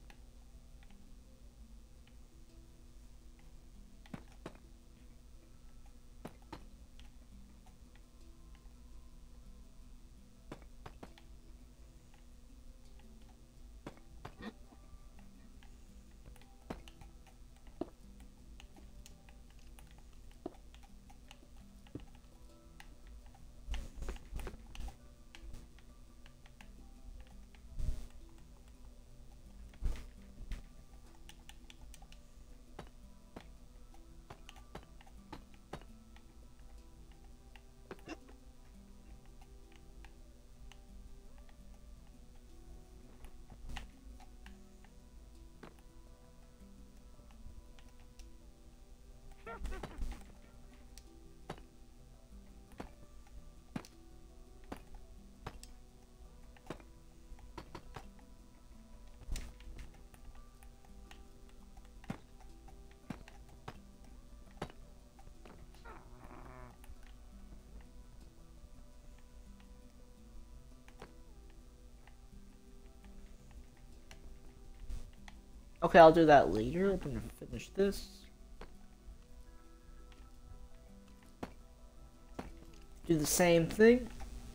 Okay, I'll do that later. I'm gonna finish this. Do the same thing.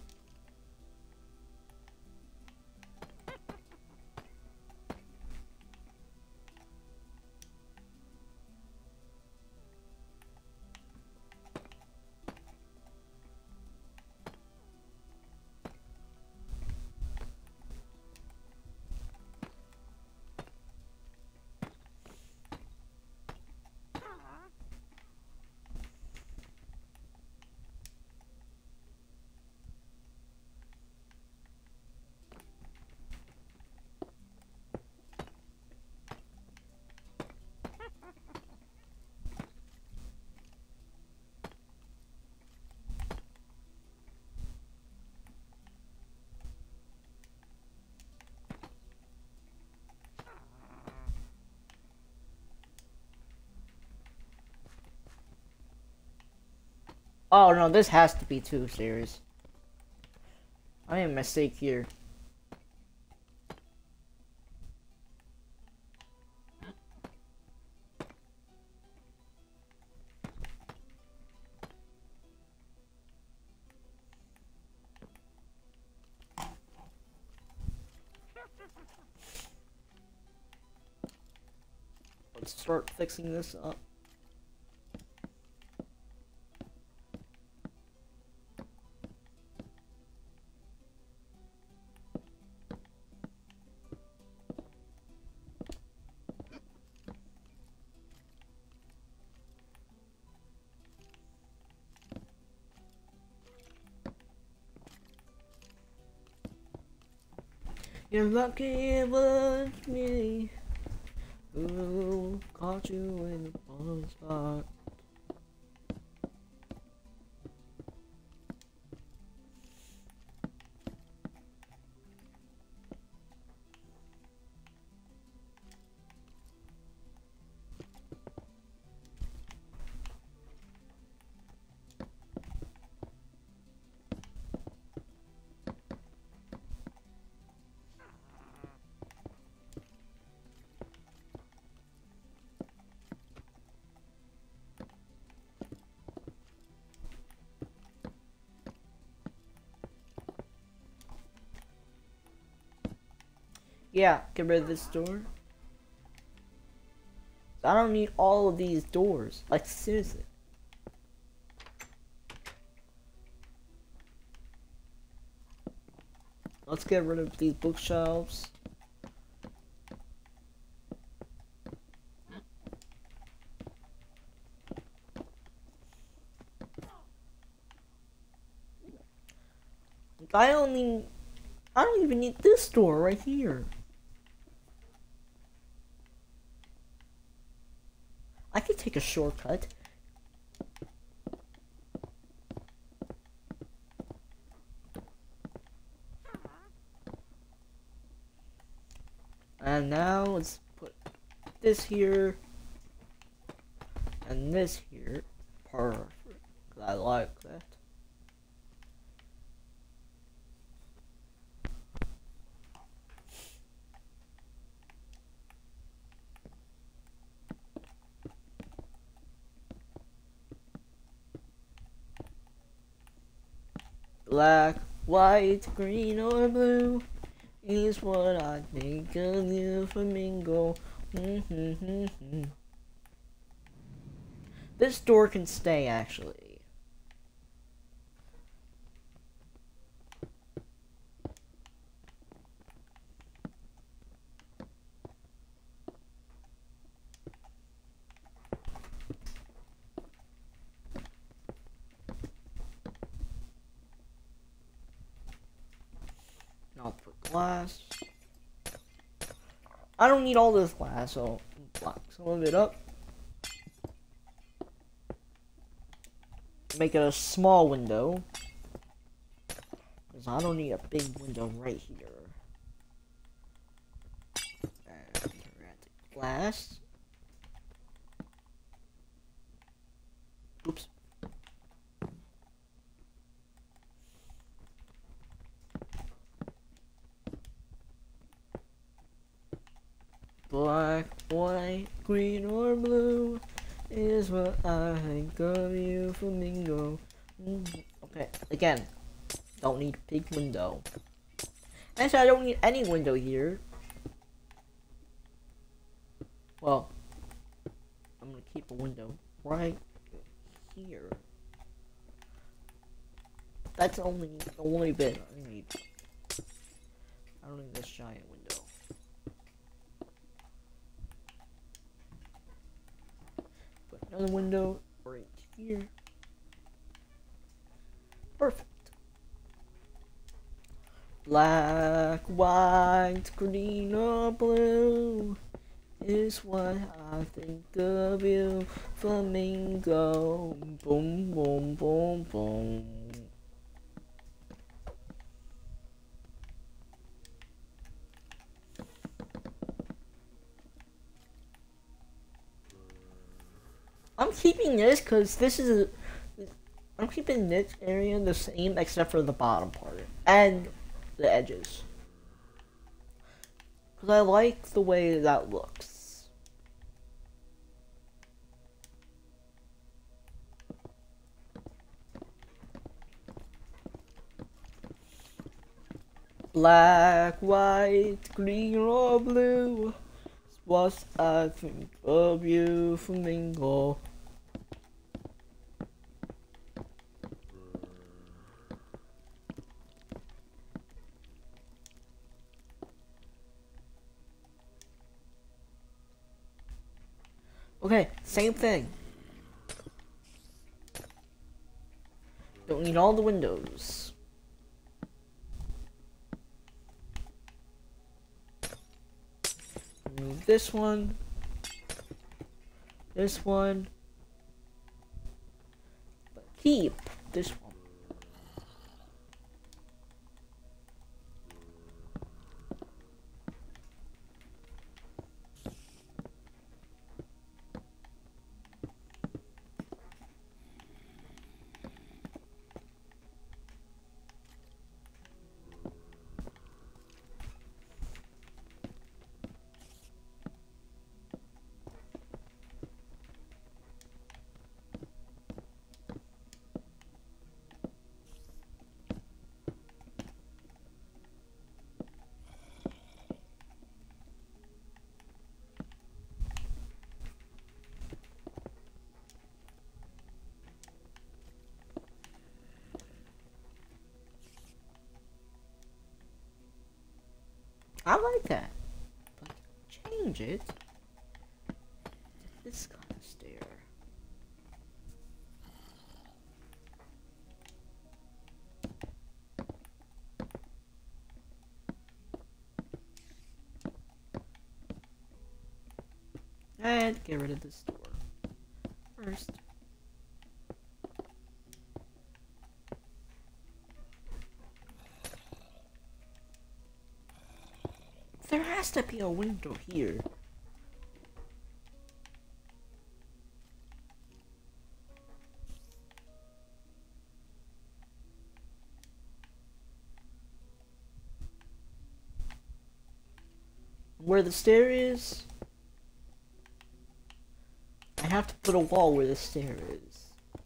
Oh no, this has to be 2 series. I made a mistake here. Let's start fixing this up. You're lucky it was me. Ooh, caught you in the wrong spot. Yeah, get rid of this door. I don't need all of these doors. Like, seriously. Let's get rid of these bookshelves. I don't even need this door right here. I could take a shortcut. And now let's put this here and this here. Perfect. I like that. Black, white, green, or blue is what I think of you, flamingo. This door can stay, actually. I'll put glass. I don't need all this glass, so block some of it up. Make it a small window. Because I don't need a big window right here. And we're at the glass. Oops. Black, white, green, or blue is what I think of you, flamingo. Okay, again, don't need a big window. Actually, I don't need any window here. Well, I'm gonna keep a window right here. That's the only bit I need. I don't need this giant window. Another window right here. Perfect. Black, white, green, or blue is what I think of you, flamingo. Boom, boom, boom, boom. I'm keeping this because I'm keeping this area the same except for the bottom part and the edges. Because I like the way that looks. Black, white, green, or blue. What I think of you, flamingo. Okay, same thing. Don't need all the windows. Remove this one. this one. But keep this one. I like that, but change it to this kind of stair. And get rid of this door first. There has to be a window here. Where the stair is, I have to put a wall where the stair is.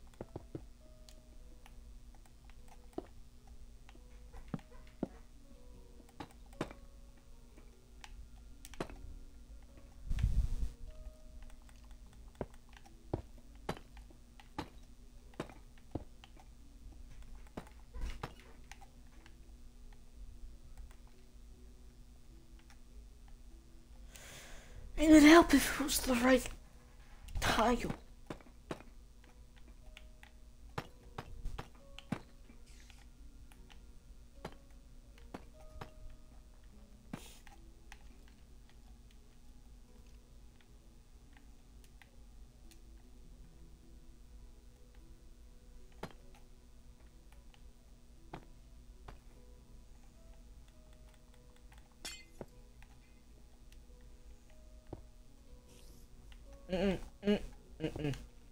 It would help if it was the right tile. Mm-mm.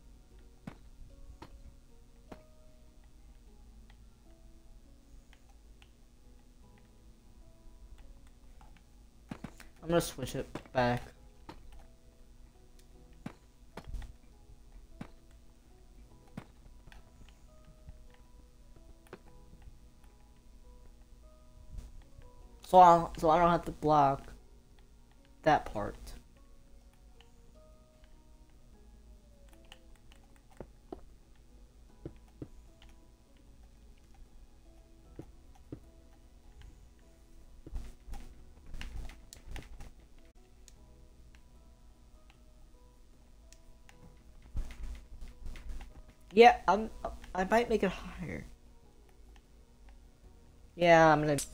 I'm gonna switch it back. So I don't have to block that part. Yeah, I might make it higher. Yeah, I'm gonna.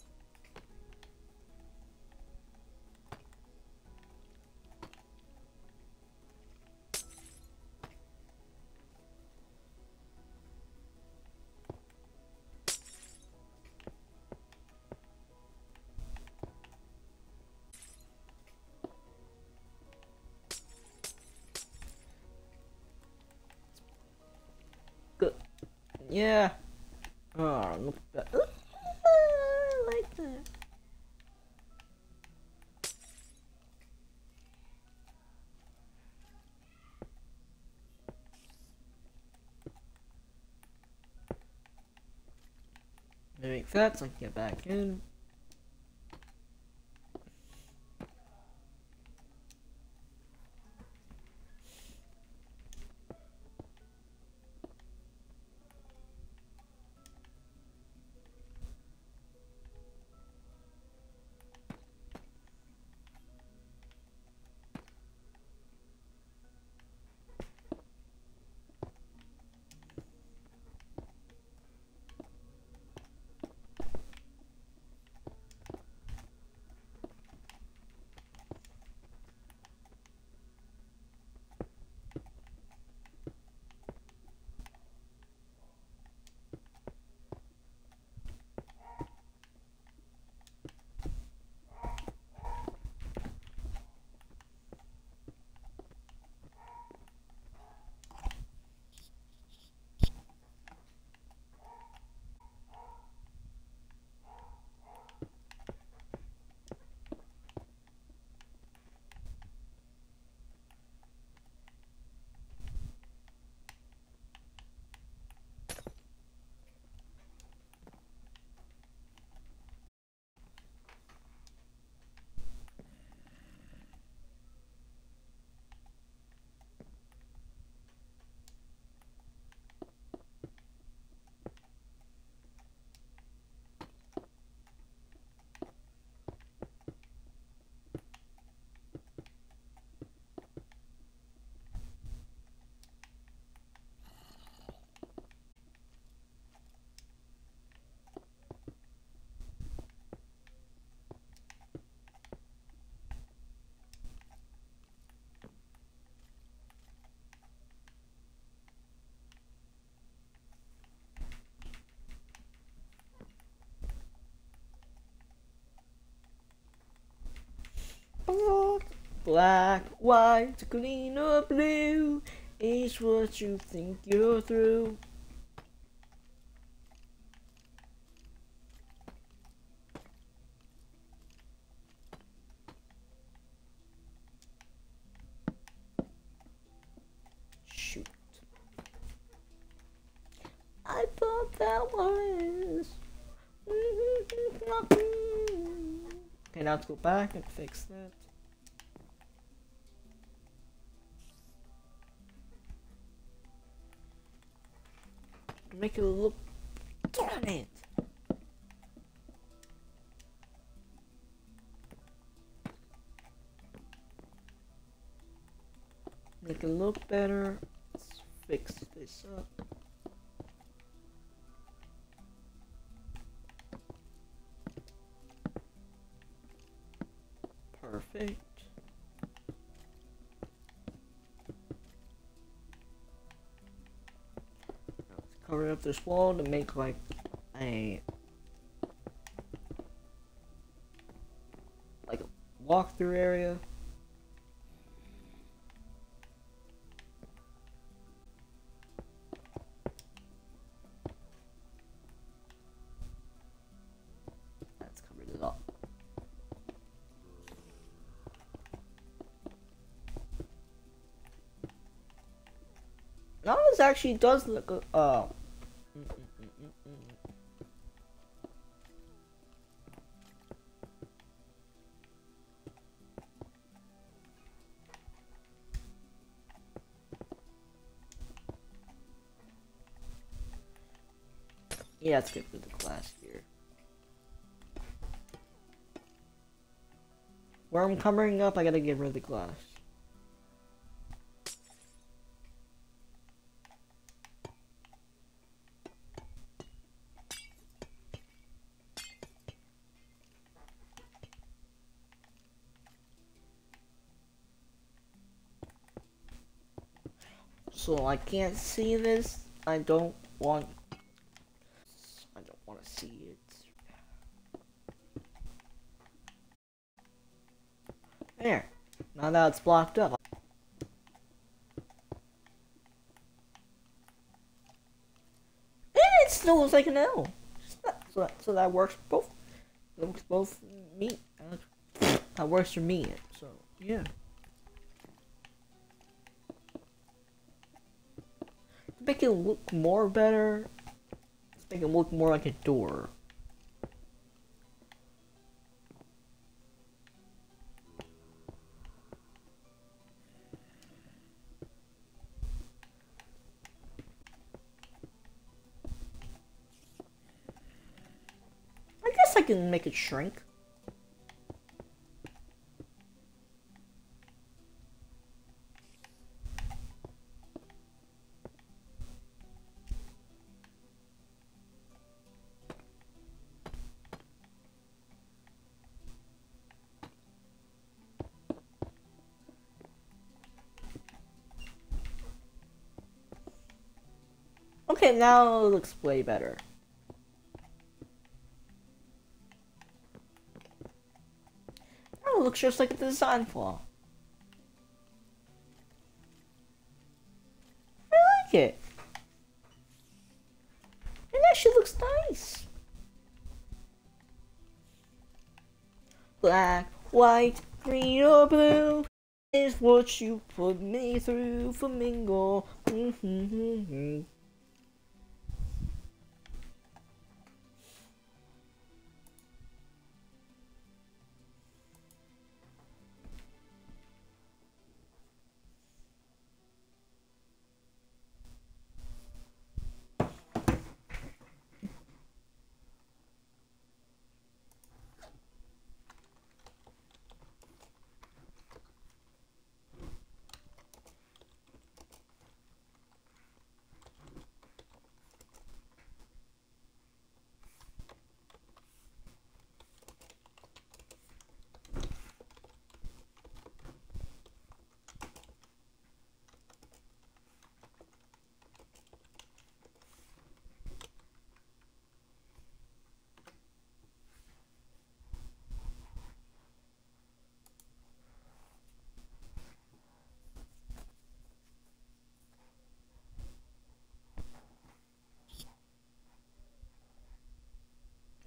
Good. Yeah. Oh, look at that. I like that. Make that so I can get back in. Black, white, green or blue is what you think you're through. Shoot. I thought that was... Okay, now let's go back and fix that. Make it look... Damn it! Make it look better. Let's fix this up. Perfect. Now let's cover up this wall to make like a walkthrough area. Let's cover it up. Now this actually does look yeah, let's get rid of the glass here. Where I'm covering up, I gotta get rid of the glass. So I can't see this. I don't want to see it. There. Now that it's blocked up. And it still looks like an L. So that works both. It looks both me. That works for me. So yeah. To make it look more better, let's make it look more like a door. I guess I can make it shrink. Okay, now it looks way better. Now it looks just like a design flaw. I like it. It actually looks nice. Black, white, green or blue is what you put me through, flamingo.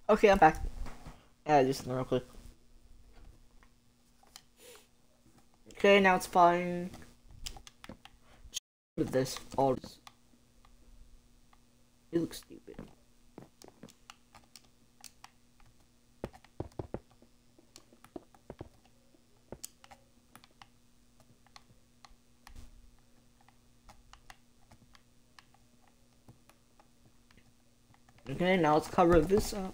Okay, I'm back. Yeah, just real quick. Okay, now it's fine. With this, all this. It looks stupid. Okay, now let's cover this up.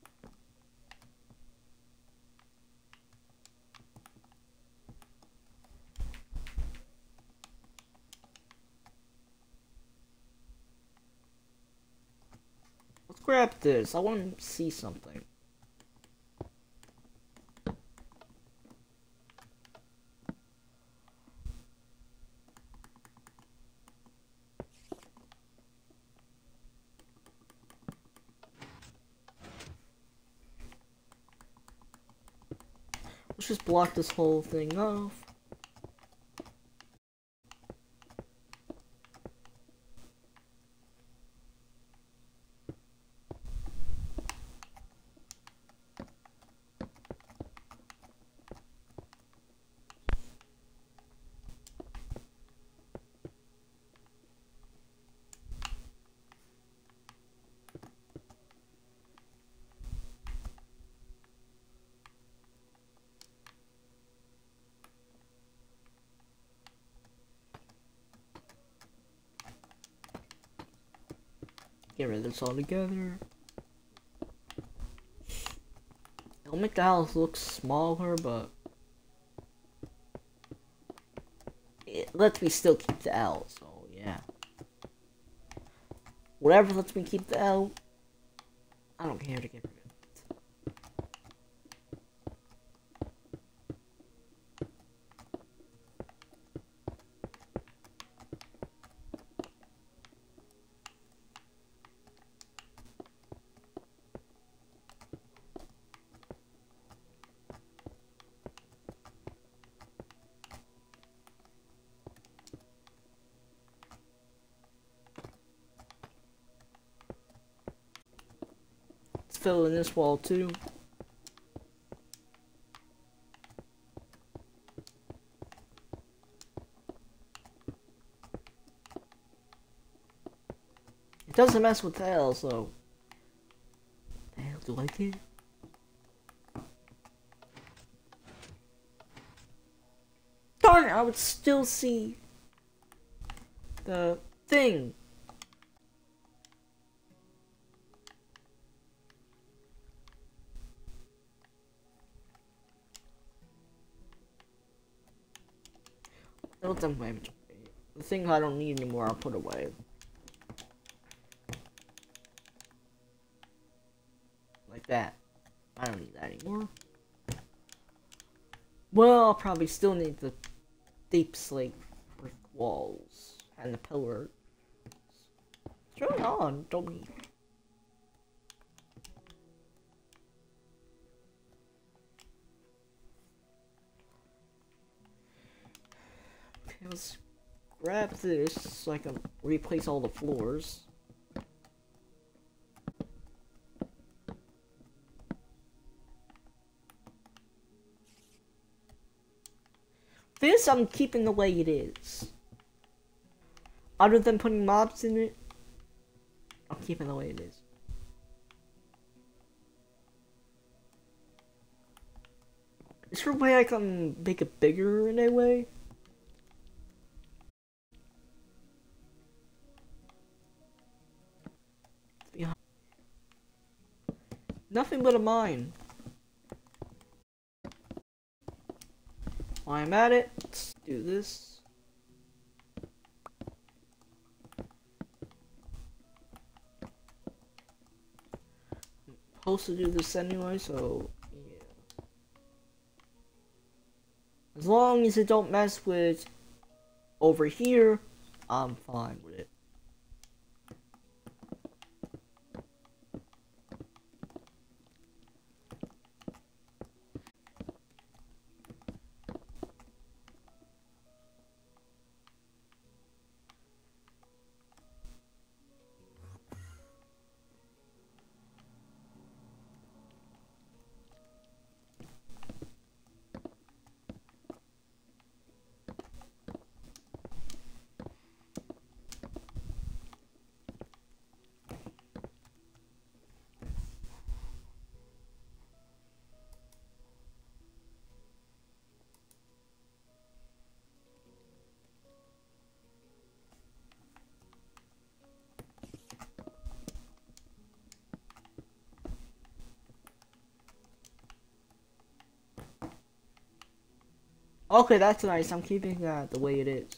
Let's grab this. I want to see something. Let's just block this whole thing off. Get rid of this all together. It'll make the house look smaller, but it lets me still keep the L, so yeah. Whatever lets me keep the L, I don't care to get rid of it. Let's fill in this wall too. It doesn't mess with the L, so the hell do I do? Darn it, I would still see the thing. Don't dump my inventory. The thing I don't need anymore, I'll put away. Like that. I don't need that anymore. Well, I'll probably still need the deep slate brick walls and the pillar. What's going on? Don't need. Okay, let's grab this so I can replace all the floors. This I'm keeping the way it is. Other than putting mobs in it, I'm keeping the way it is. Is there a way I can make it bigger in a way? Yeah. Nothing but a mine. While I'm at it, let's do this. I'm supposed to do this anyway, so yeah. As long as it don't mess with over here, I'm fine with it. Okay, that's nice. I'm keeping that the way it is.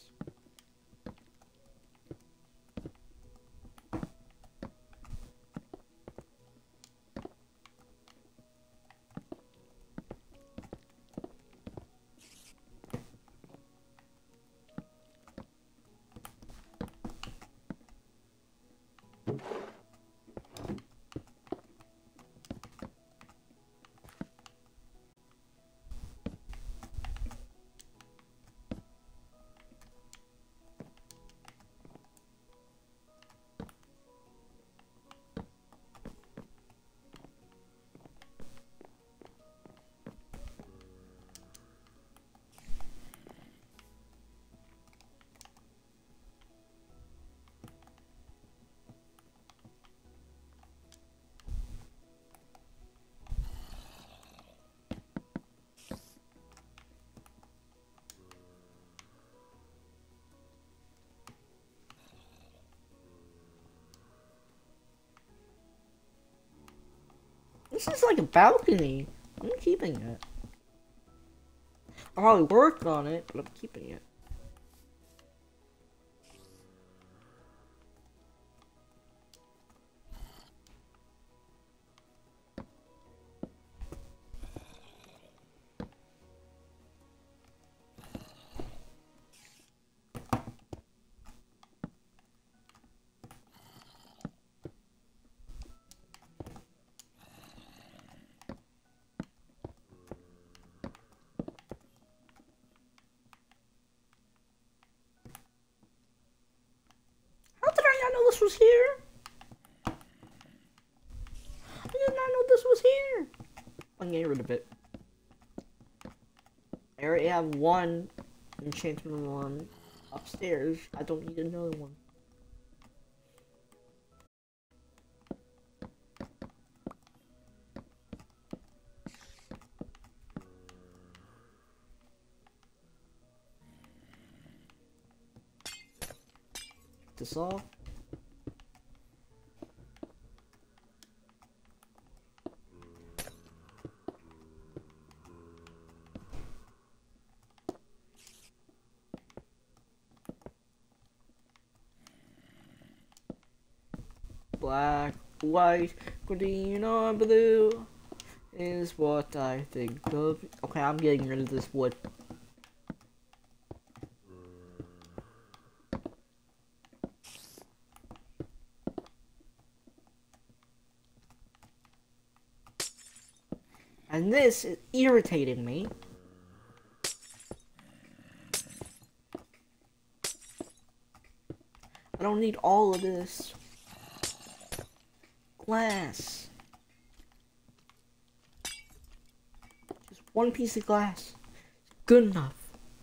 This is like a balcony. I'm keeping it. I'll probably work on it, but I'm keeping it. How did I not know this was here? I did not know this was here. I'm getting rid of it. I already have one enchantment one upstairs. I don't need another one. This off. Black, white, green, or blue is what I think of. Okay, I'm getting rid of this wood. And this is irritating me. I don't need all of this glass. Just one piece of glass. Good enough.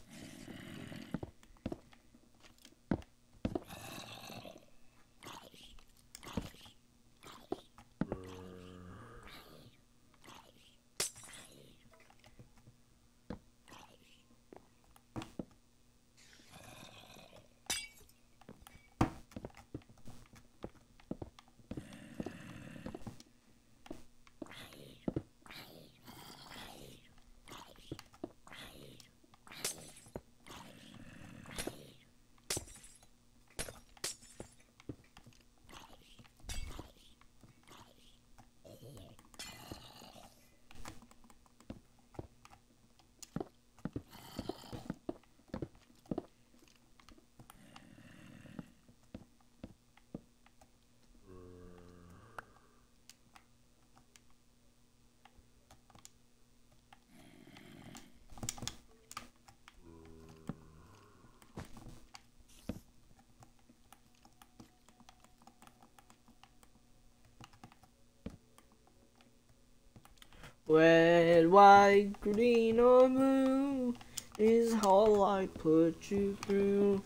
Red, white, green, or blue is all I put you through.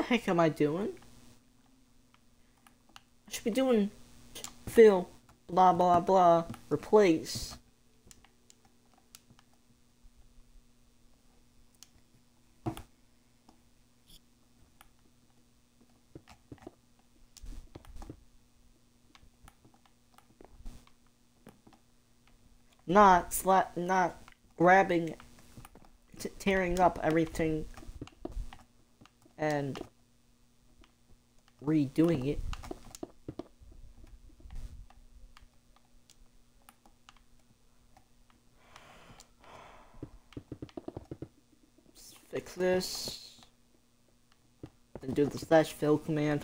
heck am I doing? I should be doing fill, blah blah blah, replace. Not grabbing, tearing up everything and redoing it. Let's fix this and do the /fill command.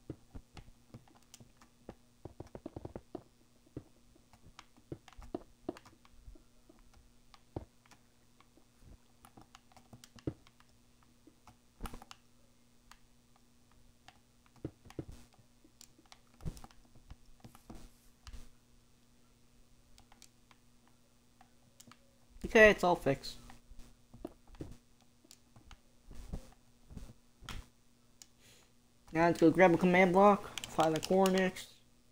Okay, it's all fixed. Now let's go grab a command block, find the coordinates,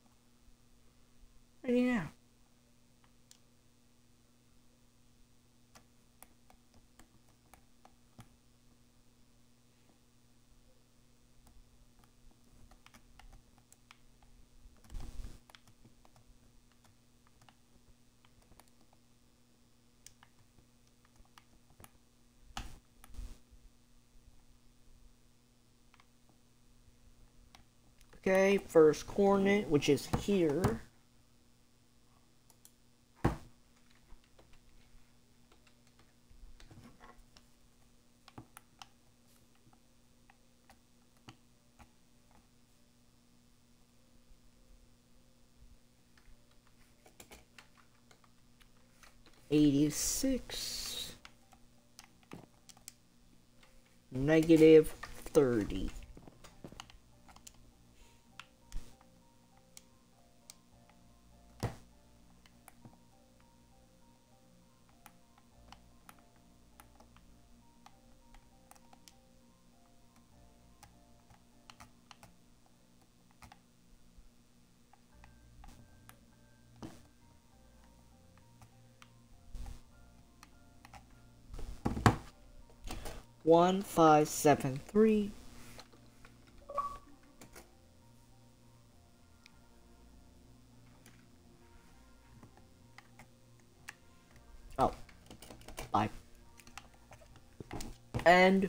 and yeah. Okay, first coordinate, which is here. -86, -30. One, 5, 7, 3. Oh, 5. And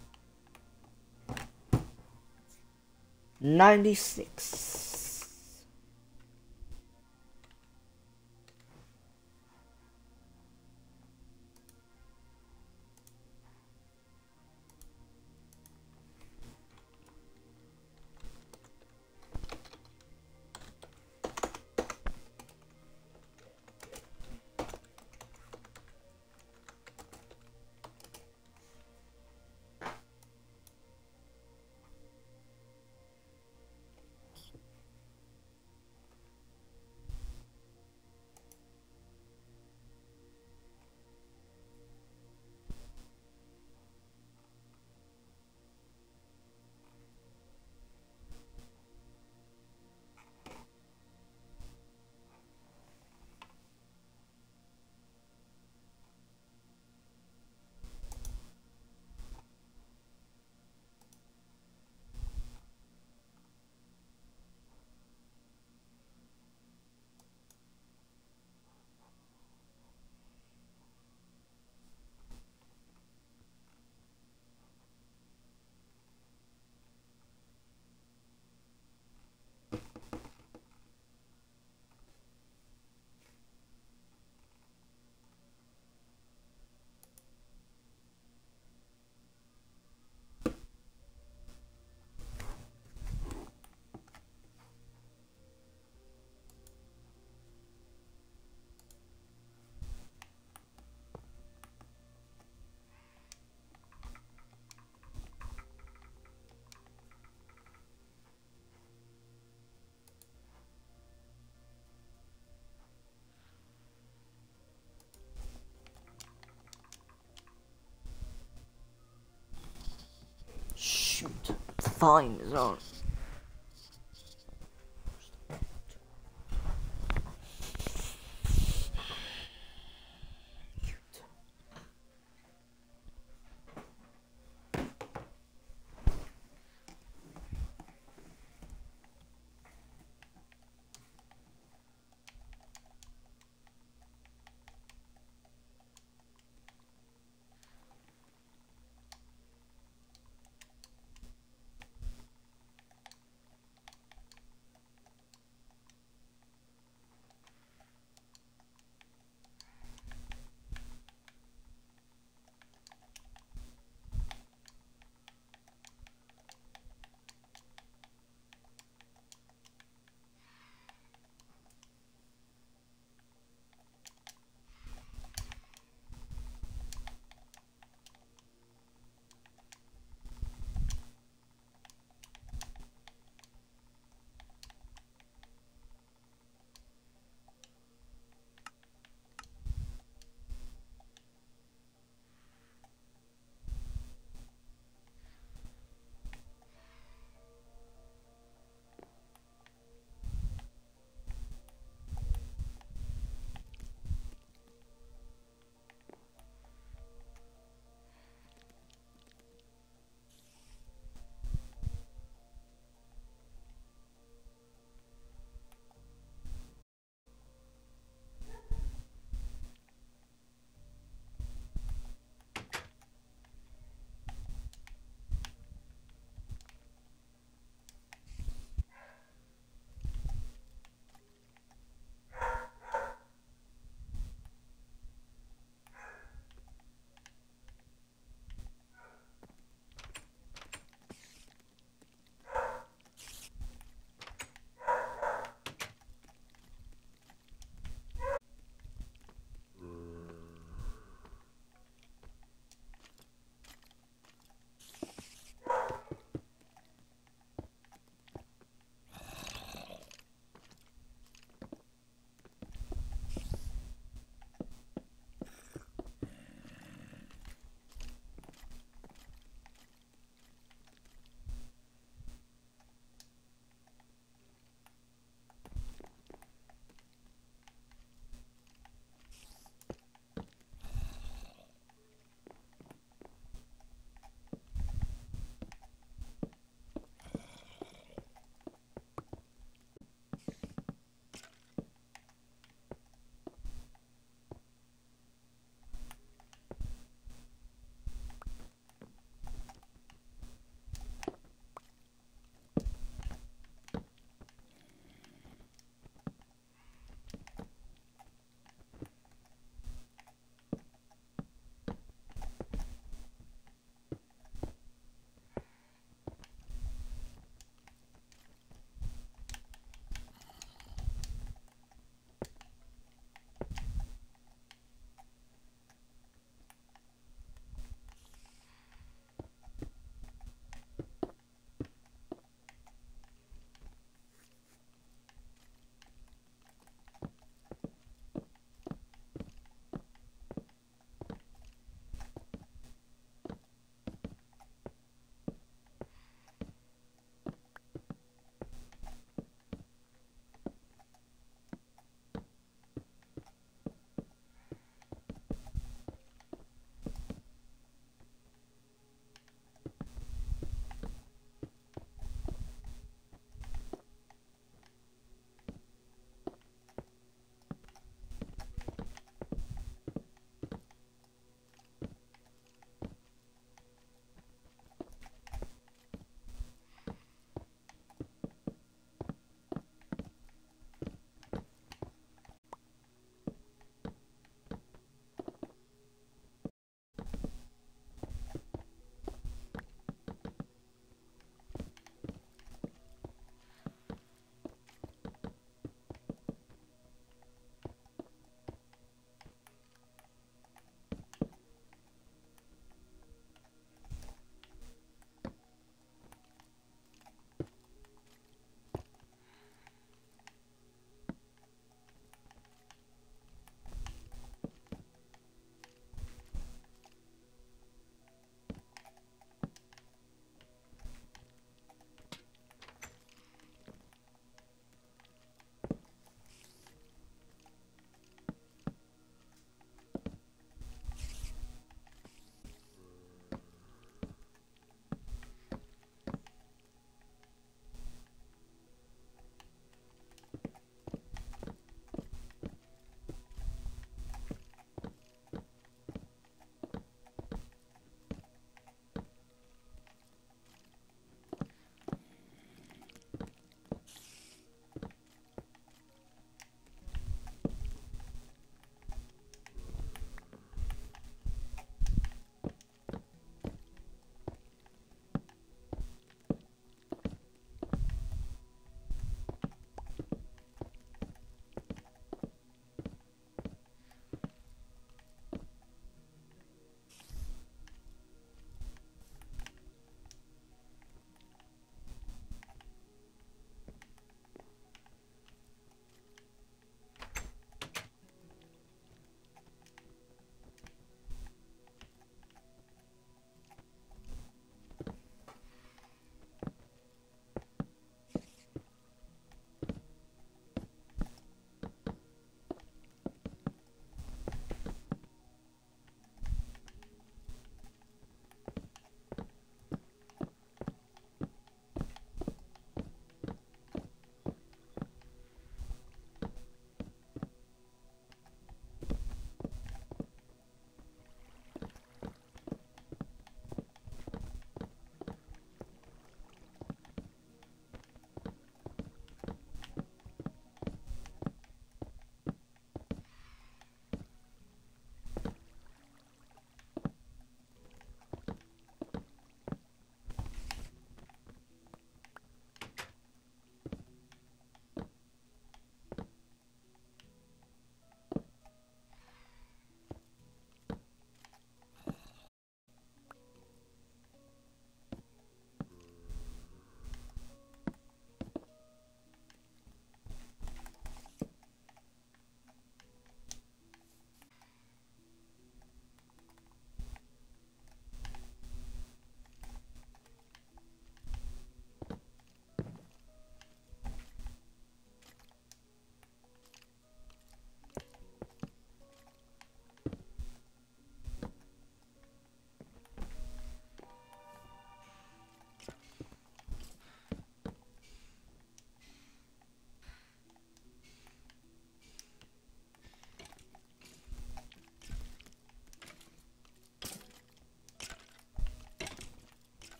96. fine zone.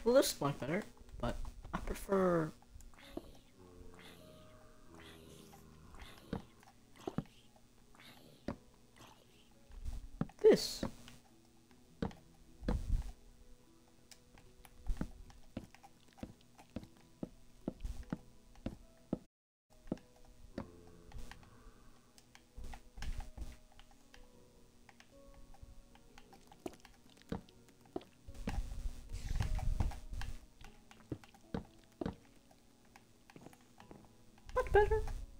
Well, this is much better, but I prefer this. Much better.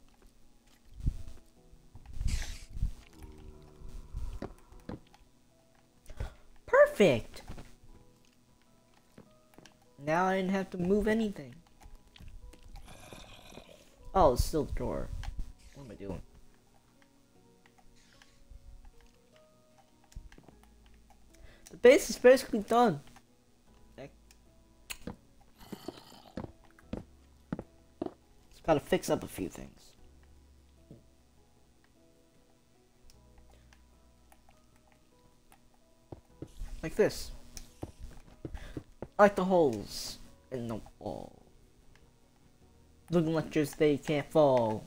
Perfect. Now I didn't have to move anything. Oh, it's still the door. What am I doing? The base is basically done. Just gotta fix up a few things. Like this. Like the holes in the wall. Looking like just they can't fall.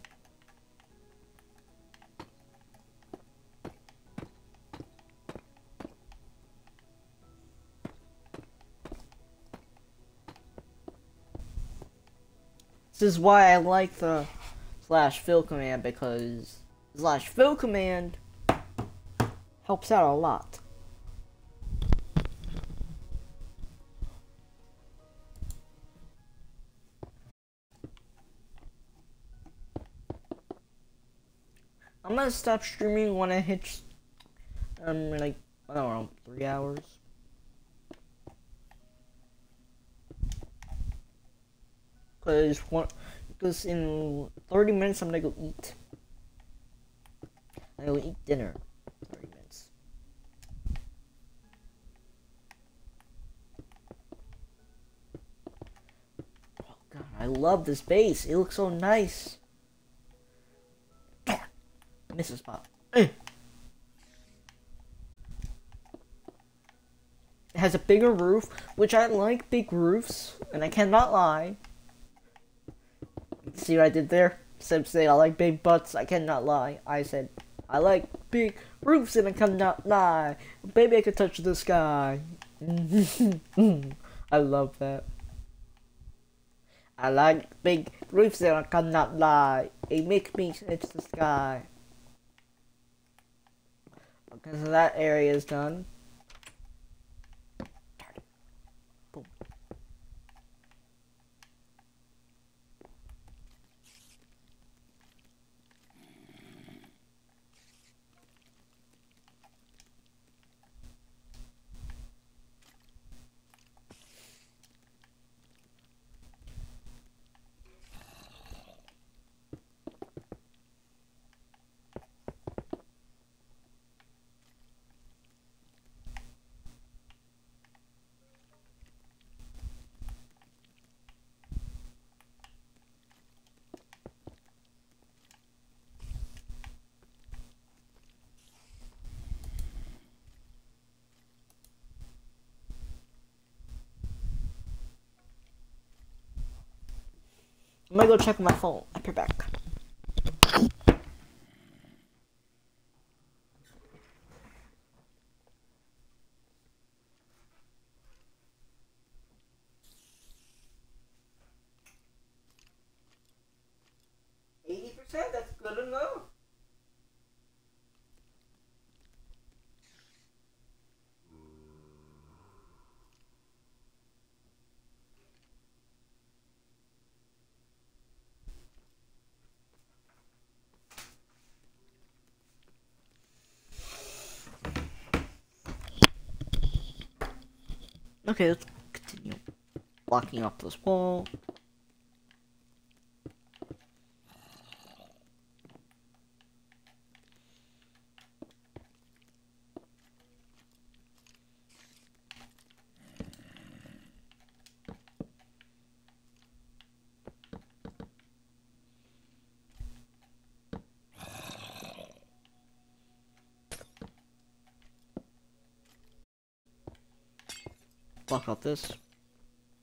This is why I like the /fill command, because /fill command helps out a lot. I'm gonna stop streaming when I hit like, I don't know, 3 hours. Because in 30 minutes I'm gonna go eat. I'm gonna eat dinner. 30 minutes. Oh god, I love this base. It looks so nice. Miss a spot. It has a bigger roof, which I like big roofs, and I cannot lie. See what I did there? Instead of saying I like big butts, I cannot lie. I said I like big roofs and I cannot lie. Baby, I can touch the sky. I love that. I like big roofs and I cannot lie. It makes me touch the sky. Okay, so that area is done. Boom. I'm gonna go check my phone. I'll be back. That's good enough. Okay, let's continue blocking off this wall. Block out this.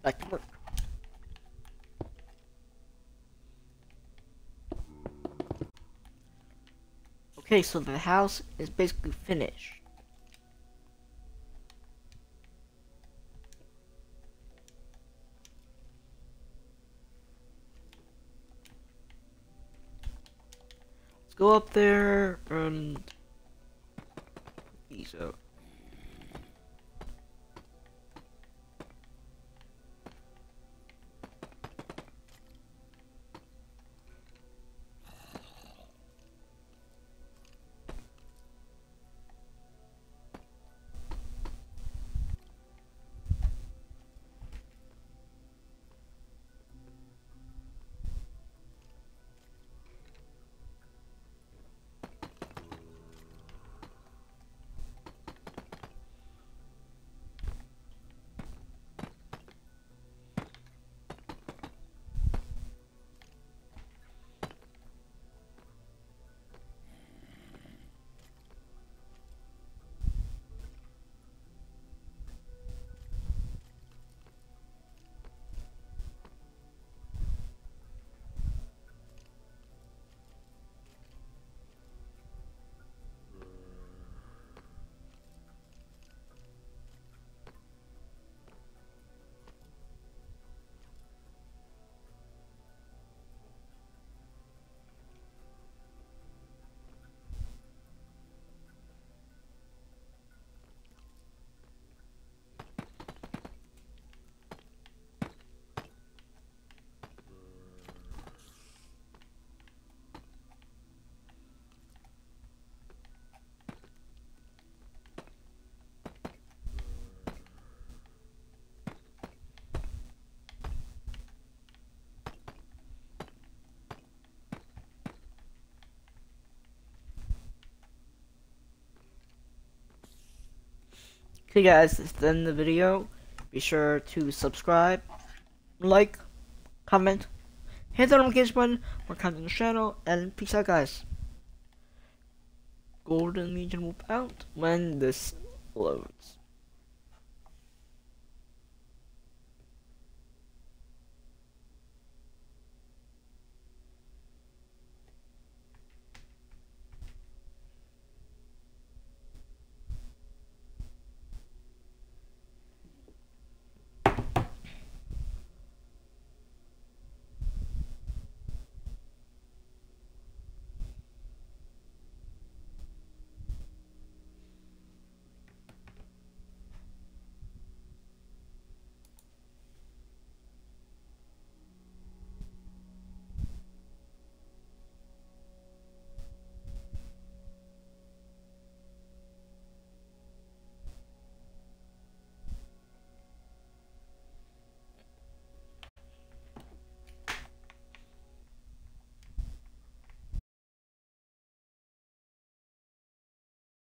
back to work. Okay, so the house is basically finished. Let's go up there and these out. Okay guys, this is the end of the video. Be sure to subscribe, like, comment, hit the notification button for content on the channel, and peace out guys. Golden Legion will out when this loads.